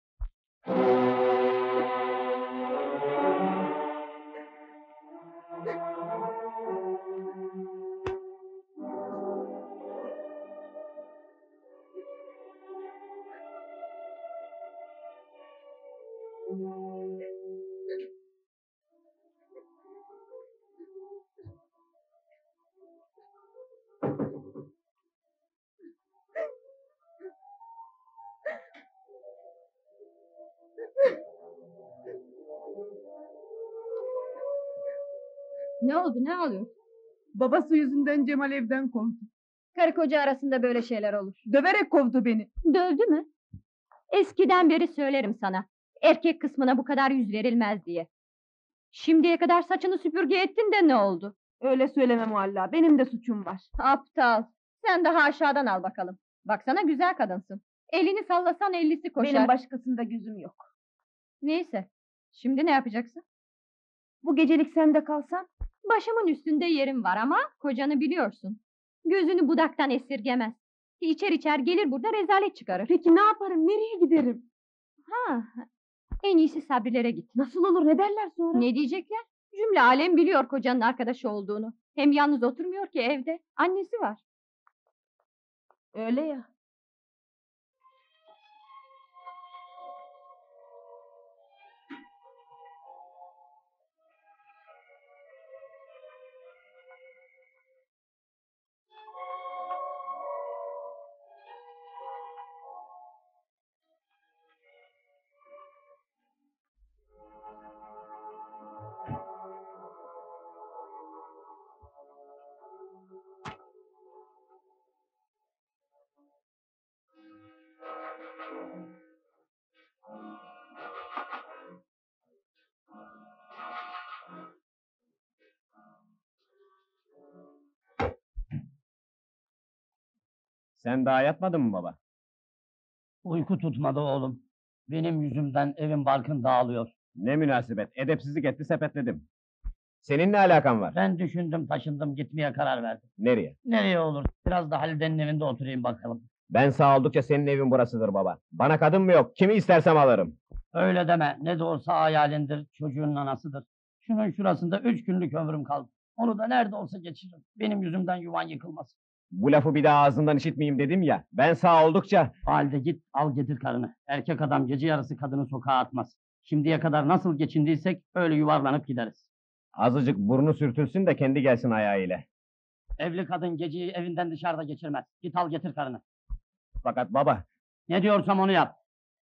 Ne oldu ne oluyor? Babası yüzünden Cemal evden kovdu. Karı koca arasında böyle şeyler olur. Döverek kovdu beni. Dövdü mü? Eskiden beri söylerim sana. Erkek kısmına bu kadar yüz verilmez diye. Şimdiye kadar saçını süpürge ettin de ne oldu? Öyle söyleme Mualla. Benim de suçum var. Aptal. Sen daha aşağıdan al bakalım. Baksana güzel kadınsın. Elini sallasan ellisi koşar. Benim başkasında gözüm yok. Neyse. Şimdi ne yapacaksın? Bu gecelik sende kalsam? Başımın üstünde yerim var ama kocanı biliyorsun. Gözünü budaktan esirgemez. İçer içer gelir burada rezalet çıkarır. Peki ne yaparım? Nereye giderim? Ha, en iyisi Sabrilere git. Nasıl olur? Ne derler sonra? Ne diyecekler? Cümle alem biliyor kocanın arkadaşı olduğunu. Hem yalnız oturmuyor ki evde. Annesi var. Öyle ya. Sen daha yatmadın mı baba? Uyku tutmadı oğlum. Benim yüzümden evin barkın dağılıyor. Ne münasebet, edepsizlik etti sepetledim. Senin ne alakan var? Ben düşündüm taşındım gitmeye karar verdim. Nereye? Nereye olur? Biraz da Halide'nin evinde oturayım bakalım. Ben sağ oldukça senin evin burasıdır baba. Bana kadın mı yok, kimi istersem alırım. Öyle deme. Ne de olsa hayalindir. Çocuğun anasıdır. Şunun şurasında üç günlük ömrüm kaldı. Onu da nerede olsa geçiririm. Benim yüzümden yuvan yıkılmasın. Bu lafı bir daha ağzından işitmeyeyim dedim ya. Ben sağ oldukça... Halde git al getir karını. Erkek adam gece yarısı kadını sokağa atmaz. Şimdiye kadar nasıl geçindiysek öyle yuvarlanıp gideriz. Azıcık burnu sürtülsün de kendi gelsin ayağıyla. Evli kadın geceyi evinden dışarıda geçirmez. Git al getir karını. Fakat baba, Ne diyorsam onu yap.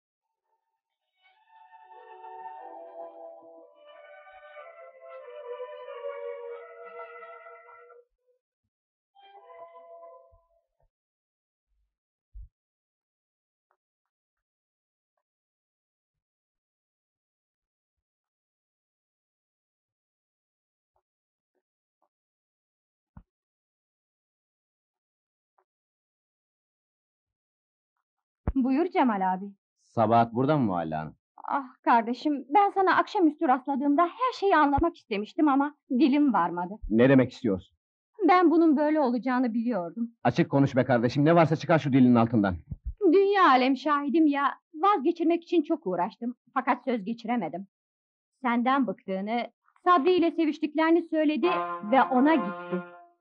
Buyur Cemal abi. Sabahat burada mı Muhalla Hanım? Ah kardeşim, ben sana akşamüstü rastladığımda her şeyi anlamak istemiştim ama dilim varmadı. Ne demek istiyorsun? Ben bunun böyle olacağını biliyordum. Açık konuş be kardeşim, ne varsa çıkar şu dilinin altından. Dünya alem şahidim ya, vazgeçirmek için çok uğraştım. Fakat söz geçiremedim. Senden bıktığını, Sabri ile seviştiklerini söyledi ve ona gitti.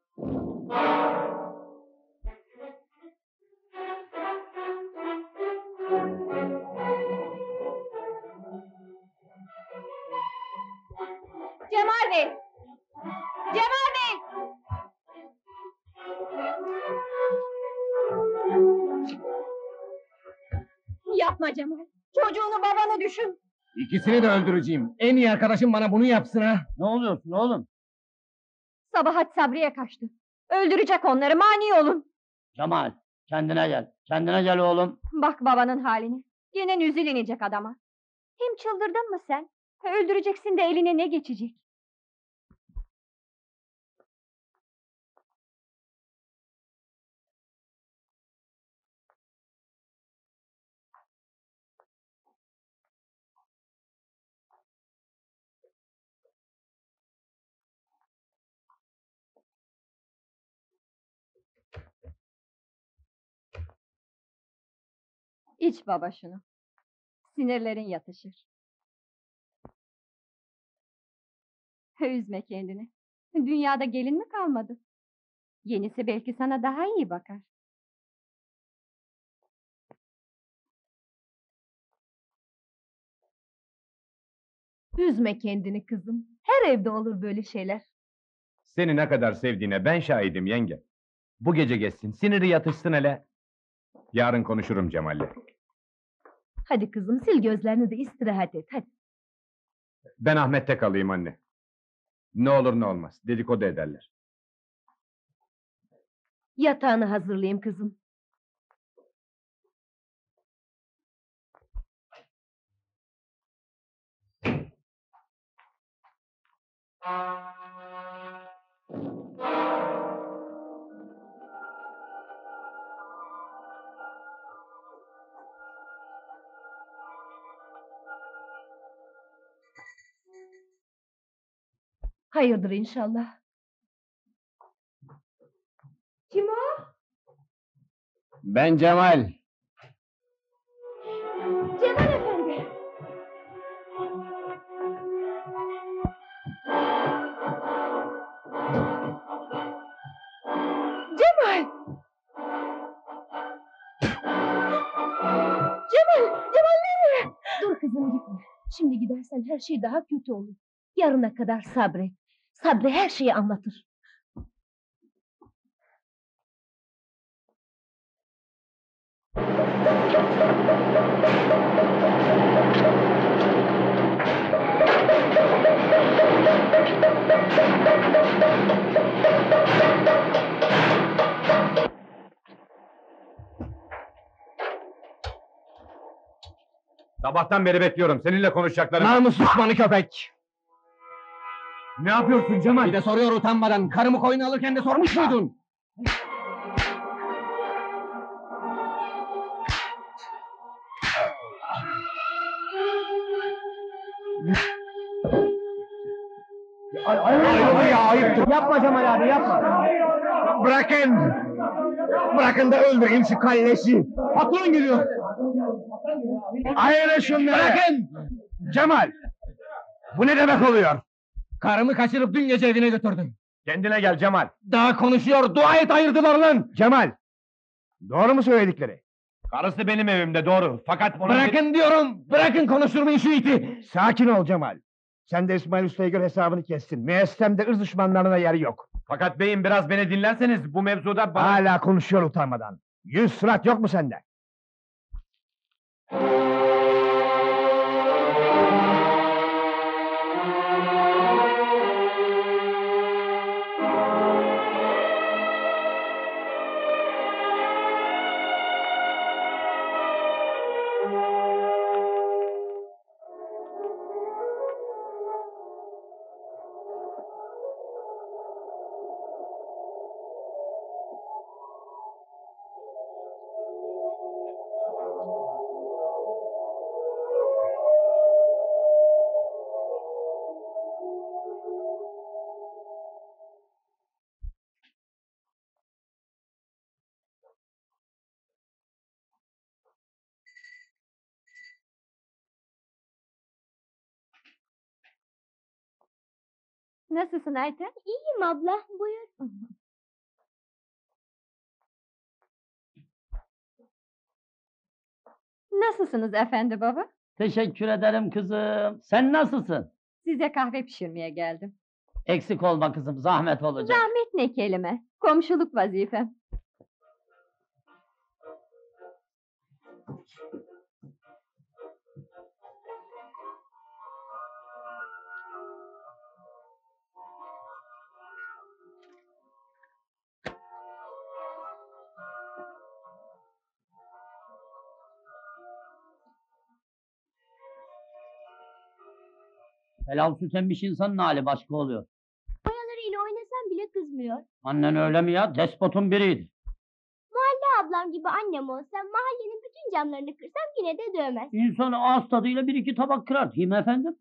Cemal Bey! Cemal Bey! Yapma Cemal. Çocuğunu babanı düşün. İkisini de öldüreceğim. En iyi arkadaşım bana bunu yapsın ha. Ne oluyorsun oğlum? Sabahat Sabri'ye kaçtı. Öldürecek onları, mani olun. Cemal kendine gel. Kendine gel oğlum. Bak babanın haline. Gene nüzül inecek adama. Hem çıldırdın mı sen? Öldüreceksin de eline ne geçecek? İç baba şunu. Sinirlerin yatışır. Üzme kendini. Dünyada gelin mi kalmadı? Yenisi belki sana daha iyi bakar. Üzme kendini kızım. Her evde olur böyle şeyler. Seni ne kadar sevdiğine ben şahidim yenge. Bu gece geçsin, siniri yatışsın hele. Yarın konuşurum Cemal'le. Hadi kızım, sil gözlerini de istirahat et, hadi. Ben Ahmet'te kalayım anne. Ne olur ne olmaz, dedikodu ederler. Yatağını hazırlayayım kızım. Hayırdır inşallah. Kim o? Ben Cemal. Cemal efendi. Cemal! Cemal! Cemal nereye? Dur kızım gitme. Şimdi gidersen her şey daha kötü olur. Yarına kadar sabret. Sabri her şeyi anlatır. Sabahtan beri bekliyorum, seninle konuşacaklarım. Namus düşmanı köpek! Ne yapıyorsun Cemal? Bir de soruyor utanmadan, karımı koyuna alırken de sormuş muydun? Ayıp ya, ayıptır. Yapma Cemal abi yapma. Bırakın! Bırakın da öldüreyim şu kallesi! Patron geliyor. Ayırın şunları! Bırakın! Cemal! Bu ne demek oluyor? Karımı kaçırıp dün gece evine götürdüm. Kendine gel Cemal! Daha konuşuyor, dua et ayırdılar lan. Cemal! Doğru mu söyledikleri? Karısı benim evimde doğru. Fakat onu... Bırakın diyorum, bırakın konuşturmayın şu iti. Sakin ol Cemal! Sen de İsmail Usta'ya göre hesabını kestin. Müessemde ırz düşmanlarına yer yok. Fakat beyim biraz beni dinlerseniz bu mevzuda bana... Hala konuşuyor utanmadan. Yüz surat yok mu sende? Nasılsın Ayten? İyiyim abla, buyur. Nasılsınız efendi baba? Teşekkür ederim kızım. Sen nasılsın? Size kahve pişirmeye geldim. Eksik olma kızım, zahmet olacak. Zahmet ne kelime? Komşuluk vazifem. Helal süt emmiş insanın hali başka oluyor. Boyalarıyla oynasam bile kızmıyor. Annen öyle mi ya? Despotun biriydi. Muhalle ablam gibi annem olsa mahallenin bütün camlarını kırsam yine de dövmez. İnsanı ağız tadıyla bir iki tabak kırar. Değil mi efendim?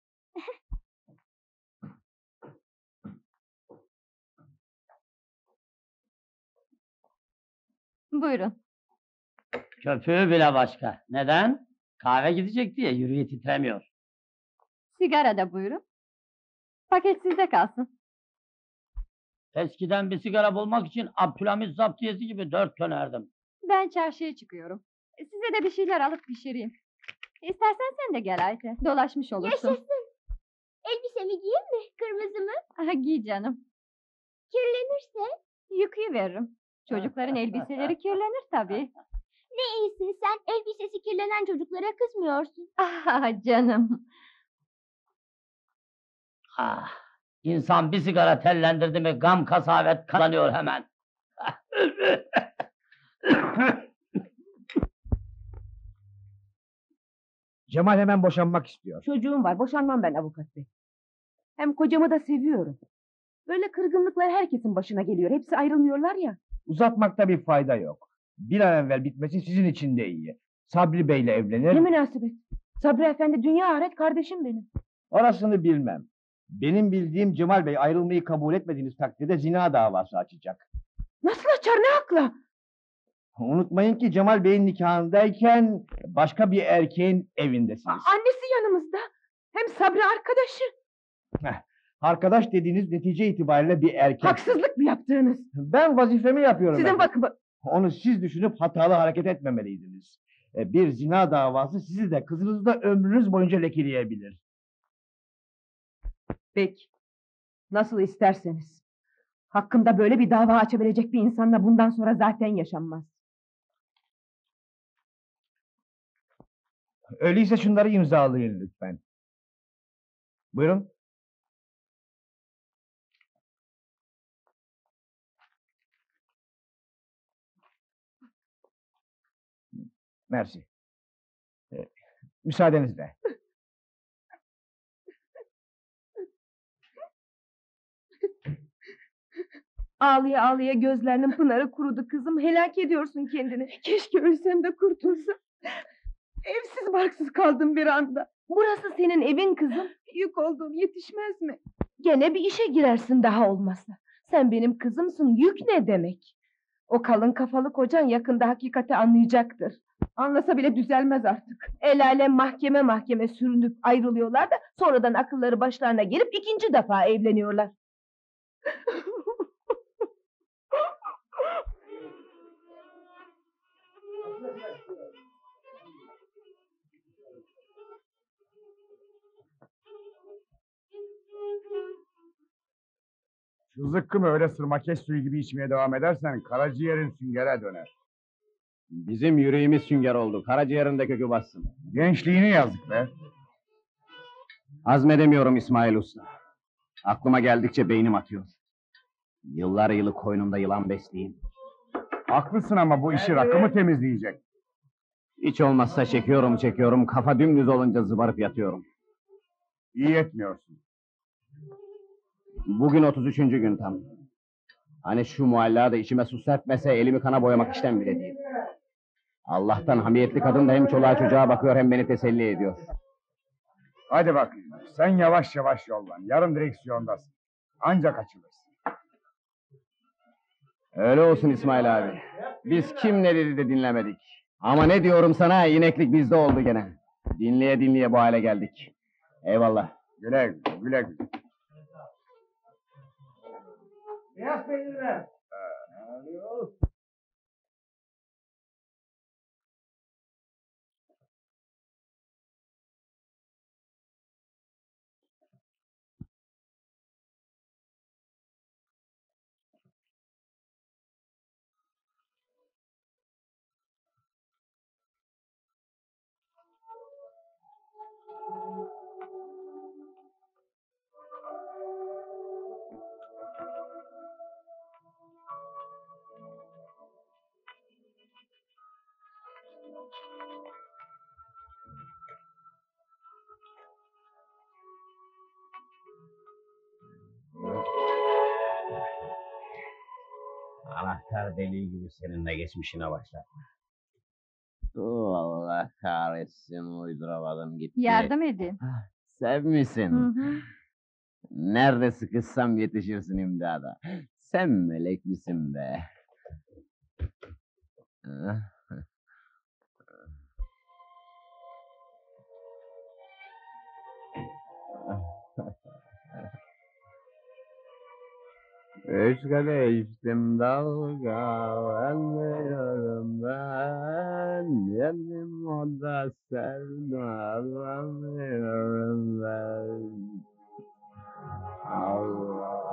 Buyurun. Köpüğü bile başka. Neden? Kahve gidecek diye yürüyü titremiyor. Sigara da buyurun. Paket sizde kalsın. Eskiden bir sigara bulmak için Abdülhamit zaptiyesi gibi dört dönerdim. Ben çarşıya çıkıyorum. Size de bir şeyler alıp pişireyim. İstersen sen de gel Ayten. Dolaşmış olursun. Yaşasın. Elbisemi giyeyim mi? Kırmızı mı? Aha, giy canım. Kirlenirse? Yıkayıveririm. Çocukların elbiseleri kirlenir tabii. Ne iyisin sen, elbisesi kirlenen çocuklara kızmıyorsun. Ah canım. Ah, insan bir sigara tellendirdi mi gam kasavet kazanıyor hemen. Cemal hemen boşanmak istiyor. Çocuğum var, boşanmam ben avukat bey. Hem kocamı da seviyorum. Böyle kırgınlıklar herkesin başına geliyor. Hepsi ayrılmıyorlar ya. Uzatmakta bir fayda yok. Bir an evvel bitmesi sizin için de iyi. Sabri Bey'le evlenir. Ne münasebet. Sabri Efendi dünya ahiret kardeşim benim. Orasını bilmem. Benim bildiğim Cemal Bey ayrılmayı kabul etmediğiniz takdirde zina davası açacak. Nasıl açar, ne akla? Unutmayın ki Cemal Bey'in nikahındayken başka bir erkeğin evindesiniz. A- annesi yanımızda. Hem Sabri arkadaşı. Arkadaş dediğiniz netice itibariyle bir erkek. Haksızlık mı yaptığınız? Ben vazifemi yapıyorum. Sizin efendim. bakın. Onu siz düşünüp hatalı hareket etmemeliydiniz. E, Bir zina davası sizi de kızınızı da ömrünüz boyunca lekeleyebilir. Peki. Nasıl isterseniz. Hakkımda böyle bir dava açabilecek bir insanla bundan sonra zaten yaşanmaz. Öyleyse şunları imzalayın lütfen. Buyurun. Mersi. E, müsaadenizle. Ağlıya ağlıya gözlerinin pınarı kurudu kızım. Helak ediyorsun kendini. Keşke ölsem de kurtulsam. Evsiz barksız kaldım bir anda. Burası senin evin kızım. Yük olduğum yetişmez mi? Gene bir işe girersin daha olmasa. Sen benim kızımsın, yük ne demek? O kalın kafalı kocan yakında hakikati anlayacaktır. Anlasa bile düzelmez artık. El alem mahkeme mahkeme sürünüp ayrılıyorlar da sonradan akılları başlarına gelip ikinci defa evleniyorlar. Şu zıkkımı öyle sırmakeş suyu gibi içmeye devam edersen karaciğerin süngere döner. Bizim yüreğimiz sünger oldu. Karaciğerinde kökü bassın. Gençliğini yazdık be. Hazmedemiyorum İsmail Usta. Aklıma geldikçe beynim atıyor. Yıllar yılı koynumda yılan besleyeyim. Haklısın ama bu işi rakımı temizleyecek. Hiç olmazsa çekiyorum çekiyorum. Kafa dümdüz olunca zıbarıp yatıyorum. İyi etmiyorsun. Bugün otuz üçüncü gün tam. Hani şu mualla da içime su serpmese elimi kana boyamak işten bile değil. Allah'tan hamiyetli kadın da hem çoluğa çocuğa bakıyor hem beni teselli ediyor. Hadi bakayım. Sen yavaş yavaş yollan. Yarım direksiyondasın. Ancak açılırsın. Öyle olsun İsmail abi. Biz kim ne dedi de dinlemedik. Ama ne diyorum sana, ineklik bizde oldu gene. Dinleye dinleye bu hale geldik. Eyvallah. Güle güle, güle güle. Beyaz peynir ver. Anahtar deliği gibi seninle geçmişine başlatma. Allah kahretsin, uyduramadım gitti. Yardım edin. Sevmişsin. Hı hı. Nerede sıkışsam yetişirsin imdada. Sen melek misin be? Üç kadeh içtim dalga, anlıyorum ben. Yedim o da sevdam, anlıyorum ben. Allah.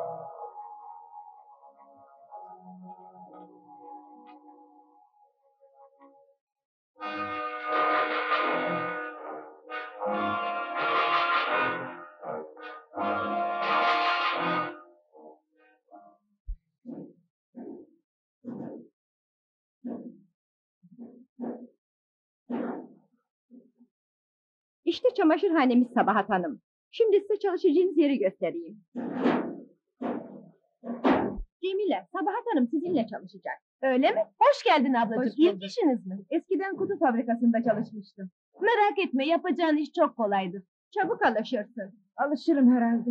İşte çamaşırhanemiz Sabahat Hanım. Şimdi size çalışacağınız yeri göstereyim. Cemile, Sabahat Hanım sizinle çalışacak. Öyle mi? Hoş geldin ablacığım. Hoş İlk bulduk. işiniz mi? Eskiden kutu fabrikasında çalışmıştım. Merak etme, yapacağın iş çok kolaydı. Çabuk alışırsın. Alışırım herhalde.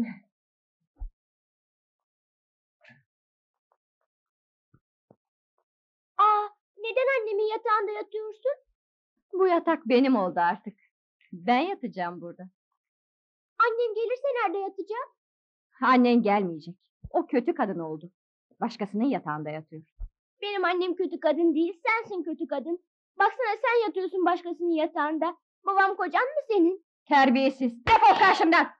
Aa, neden annemin yatağında yatıyorsun? Bu yatak benim oldu artık. Ben yatacağım burada. Annem gelirse nerede yatacak? Annen gelmeyecek. O kötü kadın oldu. Başkasının yatağında yatıyor. Benim annem kötü kadın değil, sensin kötü kadın. Baksana sen yatıyorsun başkasının yatağında. Babam kocan mı senin? Terbiyesiz. Defol karşımdan.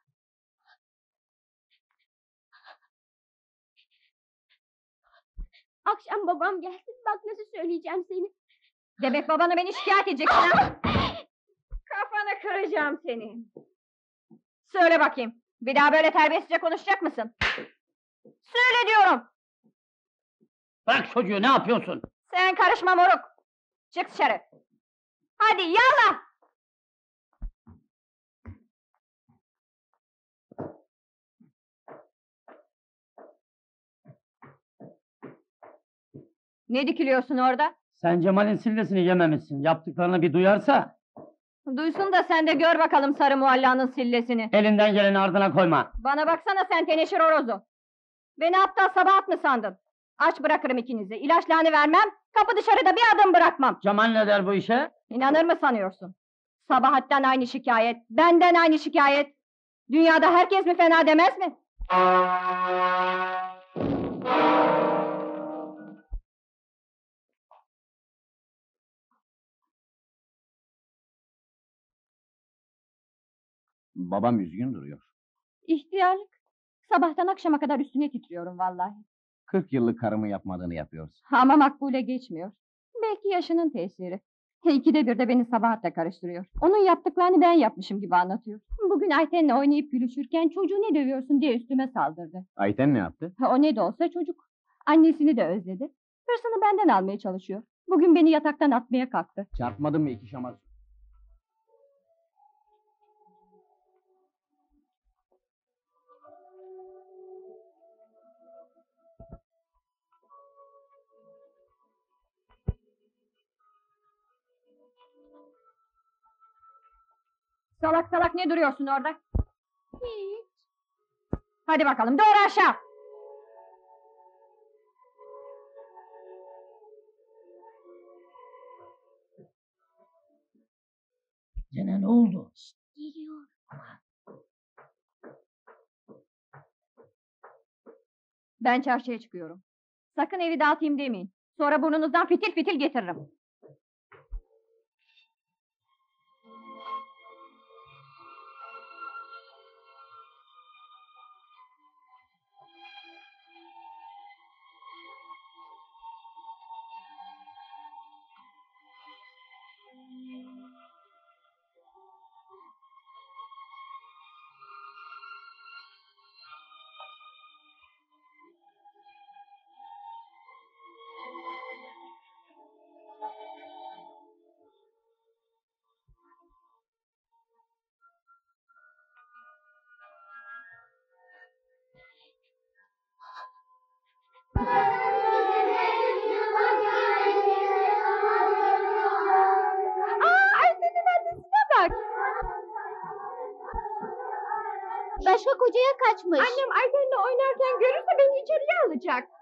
Akşam babam gelsin, bak nasıl söyleyeceğim seni. Demek babana beni şikayet edeceksin ha? Kafanı kıracağım seni. Söyle bakayım. Bir daha böyle terbiyesizce konuşacak mısın? Söyle diyorum. Bırak çocuğu, ne yapıyorsun? Sen karışma moruk. Çık dışarı. Hadi yallah. Ne dikiliyorsun orada? Sen Cemal'in sillesini yememişsin. Yaptıklarını bir duyarsa... Duysun da sen de gör bakalım sarı muallanın sillesini. Elinden geleni ardına koyma. Bana baksana sen teneşir horozu. Beni aptal sabahat mı sandın? Aç bırakırım ikinizi. İlaçlarını vermem, kapı dışarıda bir adım bırakmam. Cemal ne der bu işe? İnanır mı sanıyorsun? Sabahattan aynı şikayet, benden aynı şikayet. Dünyada herkes mi fena demez mi? Babam üzgün duruyor. İhtiyarlık. Sabahtan akşama kadar üstüne titriyorum vallahi. Kırk yıllık karımı yapmadığını yapıyorsun. Ama makbule geçmiyor. Belki yaşının tesiri. İkide bir de beni Sabahat'la karıştırıyor. Onun yaptıklarını ben yapmışım gibi anlatıyor. Bugün Ayten'le oynayıp gülüşürken çocuğu ne dövüyorsun diye üstüme saldırdı. Ayten ne yaptı? O ne de olsa çocuk. Annesini de özledi. Hırsını benden almaya çalışıyor. Bugün beni yataktan atmaya kalktı. Çarpmadın mı iki şamar? Salak salak ne duruyorsun orada? Hiç. Hadi bakalım doğru aşağı. Gene ne oldu? Geliyor. Ben çarşıya çıkıyorum. Sakın evi dağıtayım demeyin. Sonra burnunuzdan fitil fitil getiririm. Başka kocaya kaçmış. Annem Ayten'le oynarken görürse beni içeriye alacak.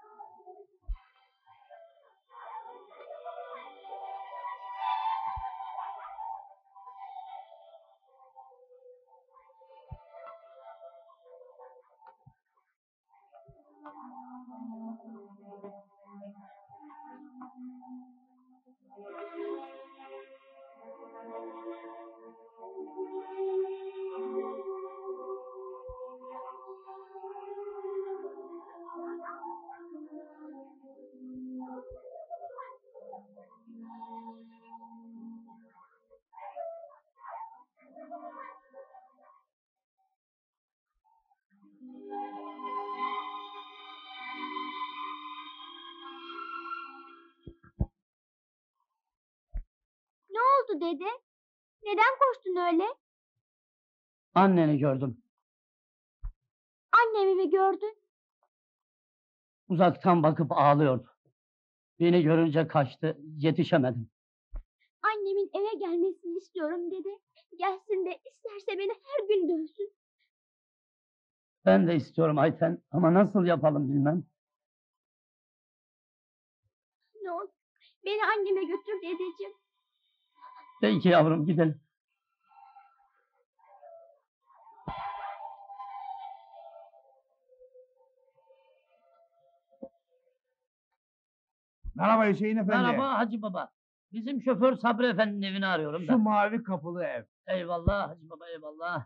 Ne oldu dede? Neden koştun öyle? Anneni gördüm. Annemi mi gördün? Uzaktan bakıp ağlıyordu. Beni görünce kaçtı, yetişemedim. Annemin eve gelmesini istiyorum dede. Gelsin de isterse beni her gün dövsün. Ben de istiyorum Ayten ama nasıl yapalım bilmem. Ne olur beni anneme götür dedeciğim. Peki yavrum gidelim. Merhaba Hüseyin Efendi. Merhaba Hacı Baba. Bizim şoför Sabri Efendi'nin evini arıyorum da. Şu mavi kapılı ev. Eyvallah Hacı Baba eyvallah.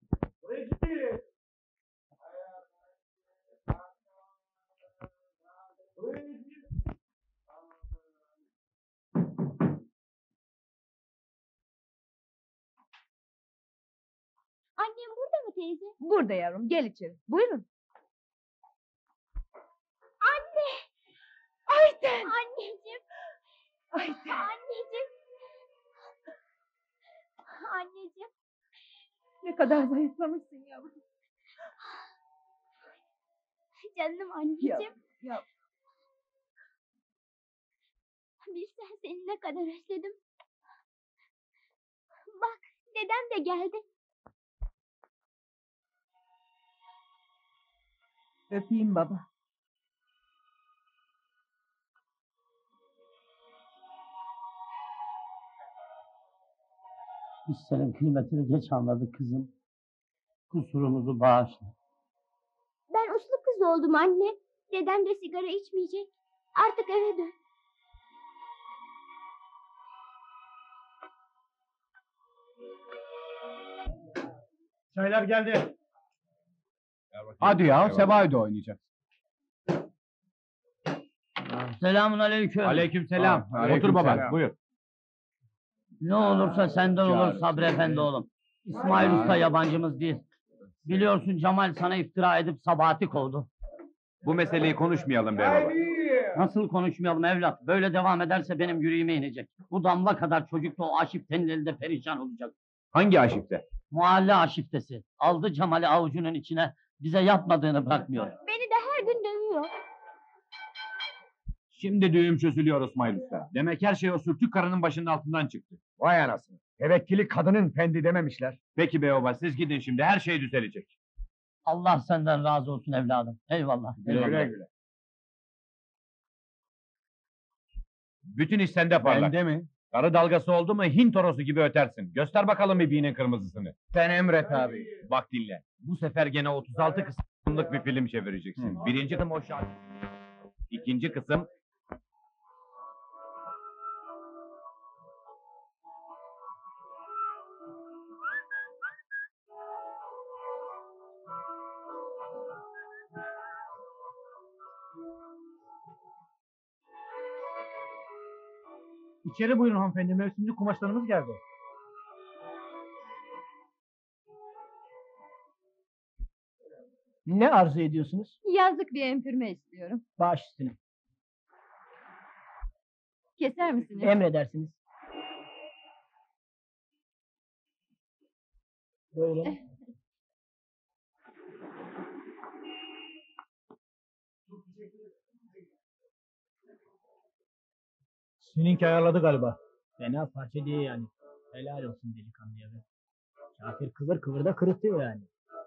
Annem burada mı teyze? Burada yavrum, gel içeri. Buyurun. Anne! Ayten! Anneciğim! Ayten! Anneciğim! Anneciğim! Ne kadar zayıflamışsın yavrum. Canım anneciğim! Ya, Bilsen seni ne kadar özledim. Bak Dedem de geldi. Öpeyim baba. Biz senin kıymetini geç anladık kızım. Kusurumuzu bağışla. Ben uslu kız oldum anne. Dedem de sigara içmeyecek. Artık eve dön. Çaylar geldi. Hadi ya, Sebahat'e oynayacak. Selamun aleyküm. Aleykümselam. Aleyküm Otur baba, selam. buyur. Ne olursa senden olur Sabri Efendi oğlum. İsmail Usta yabancımız değil. Biliyorsun Cemal sana iftira edip Sabahat'i kovdu. Bu meseleyi konuşmayalım be baba. Nasıl konuşmayalım evlat? Böyle devam ederse benim yüreğime inecek. Bu damla kadar çocuk da o aşiftenin elinde perişan olacak. Hangi aşifte? Mahalle aşiftesi. Aldı Cemal'i avucunun içine. Bize yapmadığını bırakmıyor. Beni de her gün dövüyor. Şimdi düğüm çözülüyor İsmail Usta. Demek her şey o sürtük karının başının altından çıktı. Vay anasını. Tevekkili kadının fendi dememişler. Peki be baba, siz gidin şimdi, her şey düzelecek. Allah senden razı olsun evladım. Eyvallah. eyvallah. Güle güle. Bütün iş sende parlak. Bende mi? Karı dalgası oldu mu Hint horozu gibi ötersin. Göster bakalım ibiğinin kırmızısını. Sen emret abi. Bak dinle. Bu sefer gene otuz altı kısımlık bir film çevireceksin. Birinci kısım o şarkı. İkinci kısım... İçeri buyurun hanımefendi. Mevsimlik kumaşlarımız geldi. Ne arzu ediyorsunuz? Yazlık bir empirme istiyorum. Baş üstüne. Keser misiniz? Emredersiniz. Böyle. Seninki ayarladı galiba. Fena parça değil yani. Helal olsun delikanlıya be. Kafir kıvır kıvır da kırıtıyor yani.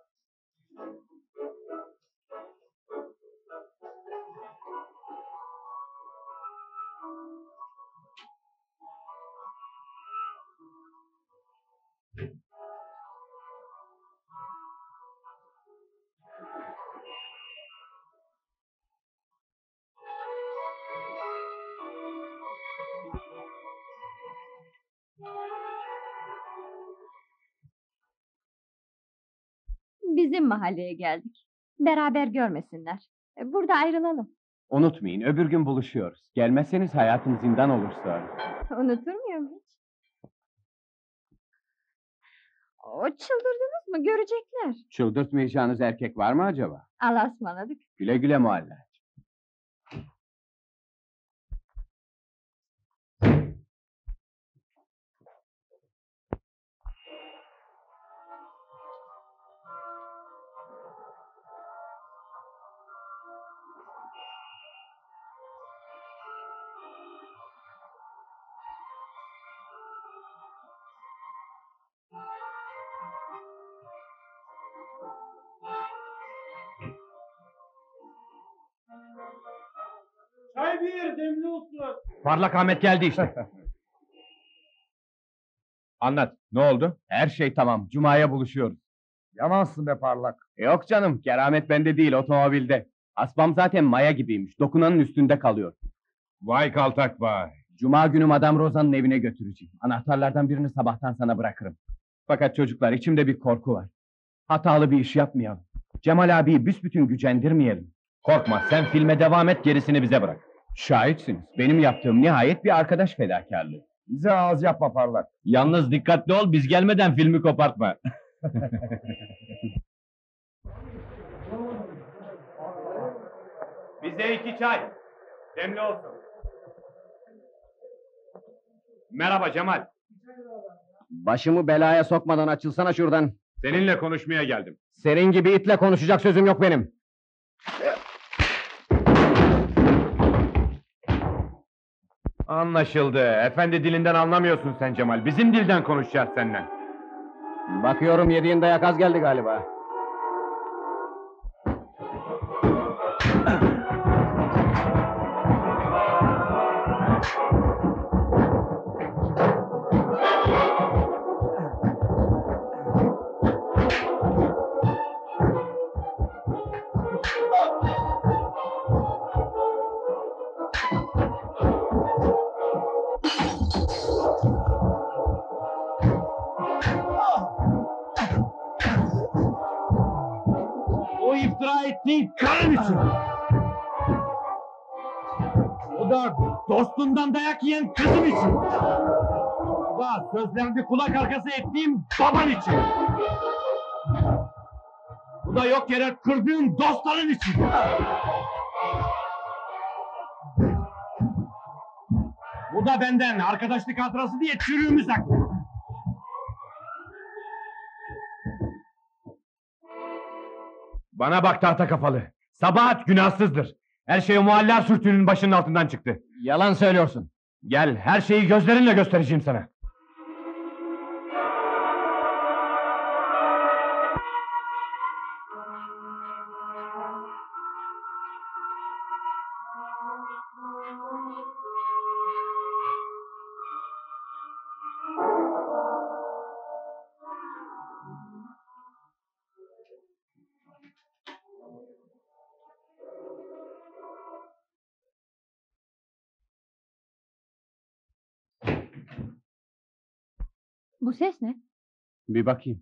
Bizim mahalleye geldik. Beraber görmesinler. E, Burada ayrılalım. Unutmayın, öbür gün buluşuyoruz. Gelmezseniz hayatım zindan olur sonra. Unutur muyum hiç? O çıldırdınız mı? Görecekler. Çıldırtmayacağınız erkek var mı acaba? Allah'a ısmarladık. Güle güle muhalle. Çay bir demli olsun. Parlak Ahmet geldi işte. Anlat, ne oldu? Her şey tamam, Cuma'ya buluşuyoruz. Yamansın be parlak. Yok canım, keramet bende değil, otomobilde. Asbam zaten maya gibiymiş, dokunanın üstünde kalıyor. Vay kaltak vay. Cuma günü Madame Rosa'nın evine götüreceğim. Anahtarlardan birini sabahtan sana bırakırım. Fakat çocuklar, içimde bir korku var. Hatalı bir iş yapmayalım. Cemal abiyi büsbütün gücendirmeyelim. Korkma, sen filme devam et, gerisini bize bırak. Şahitsiniz, benim yaptığım nihayet bir arkadaş fedakarlığı. Bize ağız yapma parlak. Yalnız dikkatli ol, biz gelmeden filmi kopartma. Bize iki çay. Demli olsun. Merhaba Cemal. Başımı belaya sokmadan açılsana şuradan. Seninle konuşmaya geldim. Senin gibi itle konuşacak sözüm yok benim. Anlaşıldı. Efendi dilinden anlamıyorsun sen Cemal. Bizim dilden konuşacağız seninle. Bakıyorum yediğin dayak az geldi galiba. O iftira ettiğin karın için. O da dostundan dayak yiyen kızım için. O da sözlerini kulak arkası ettiğim baban için. Bu da yok yere kırdığın dostların için. Bu da benden arkadaşlık hatırası diye çürüğümü saklıyor. Bana bak tahta kafalı. Sabahat günahsızdır. Her şey o muhalla sürtüğünün başının altından çıktı. Yalan söylüyorsun. Gel, her şeyi gözlerinle göstereceğim sana. Bu ses ne? Bir bakayım.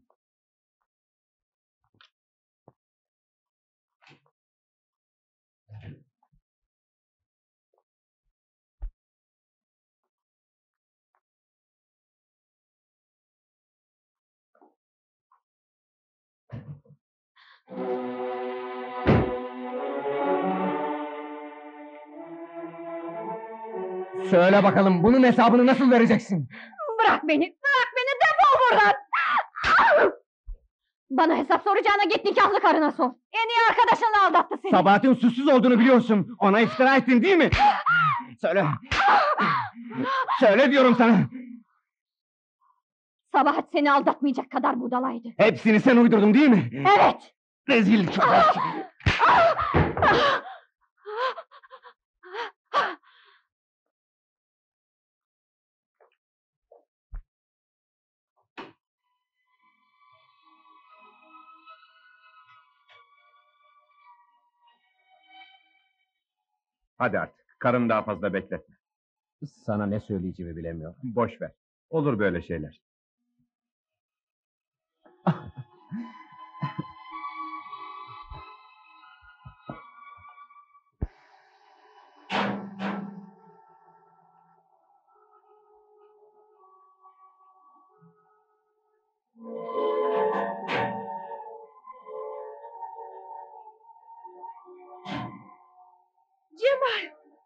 Söyle bakalım bunun hesabını nasıl vereceksin? Bırak beni, bırak beni, defol buradan! Bana hesap soracağına git nikahlı karına sor. En iyi arkadaşınla aldattı seni. Sabahat'in suçsuz olduğunu biliyorsun. Ona iftira ettin değil mi? Söyle. Söyle diyorum sana. Sabahat seni aldatmayacak kadar budalaydı. Hepsini sen uydurdun değil mi? Evet! Rezil köpek! Hadi artık, karını daha fazla bekletme. Sana ne söyleyeceğimi bilemiyorum. Boş ver. Olur böyle şeyler. Cemal!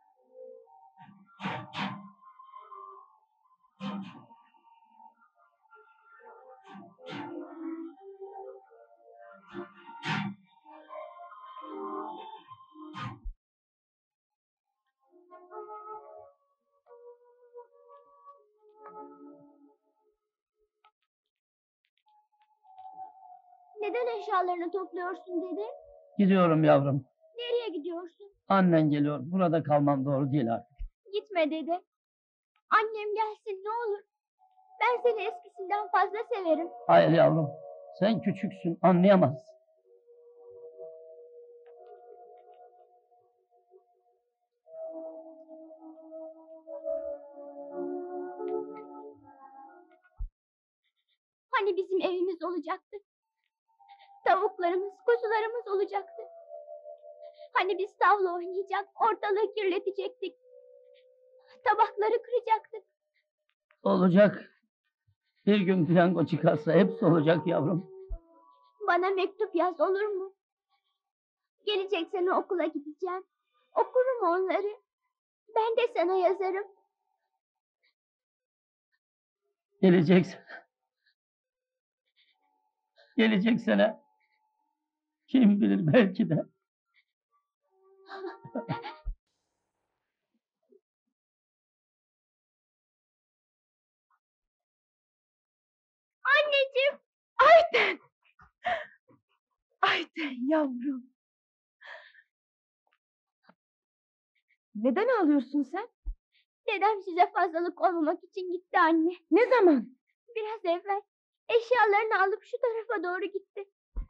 Neden eşyalarını topluyorsun dede? Gidiyorum yavrum. Nereye gidiyorsun? Annen geliyor. Burada kalmam doğru değil artık. Gitme dede. Annem gelsin ne olur. Ben seni eskisinden fazla severim. Hayır yavrum. Sen küçüksün. Anlayamazsın. Hani bizim evimiz olacaktı. Tavuklarımız, kuzularımız olacaktı. Hani biz tavla oynayacak, ortalığı kirletecektik. Tabakları kıracaktık. Olacak. Bir gün piyango çıkarsa hepsi olacak yavrum. Bana mektup yaz olur mu? Gelecek sene okula gideceğim. Okurum onları. Ben de sana yazarım. Gelecek sene. Gelecek sene. Kim bilir belki de. Anneciğim, Ayten! Ayten yavrum! Neden ağlıyorsun sen? Dedem size fazlalık olmamak için gitti anne. Ne zaman? Biraz evvel. Eşyalarını alıp şu tarafa doğru gitti.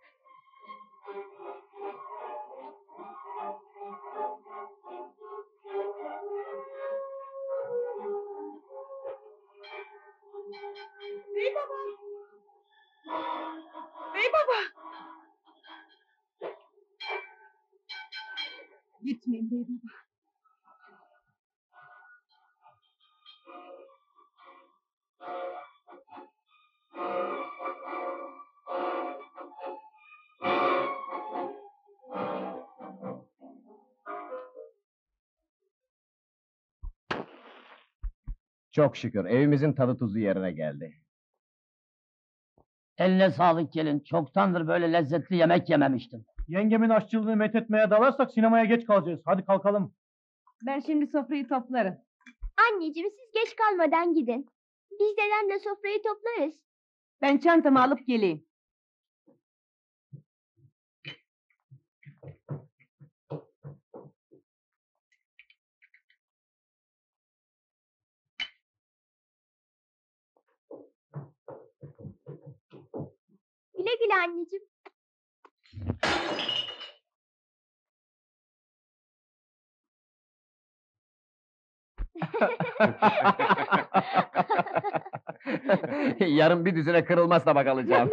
Bey baba! Bey baba! Gitmeyin bey baba. Çok şükür evimizin tadı tuzu yerine geldi. Eline sağlık gelin. Çoktandır böyle lezzetli yemek yememiştim. Yengemin aşçılığını methetmeye dalarsak sinemaya geç kalacağız. Hadi kalkalım. Ben şimdi sofrayı toplarım. Anneciğim siz geç kalmadan gidin. Biz dedemle sofrayı toplarız. Ben çantamı alıp geleyim. Güle güle anneciğim. Yarın bir düzine kırılmaz tabak alacağım.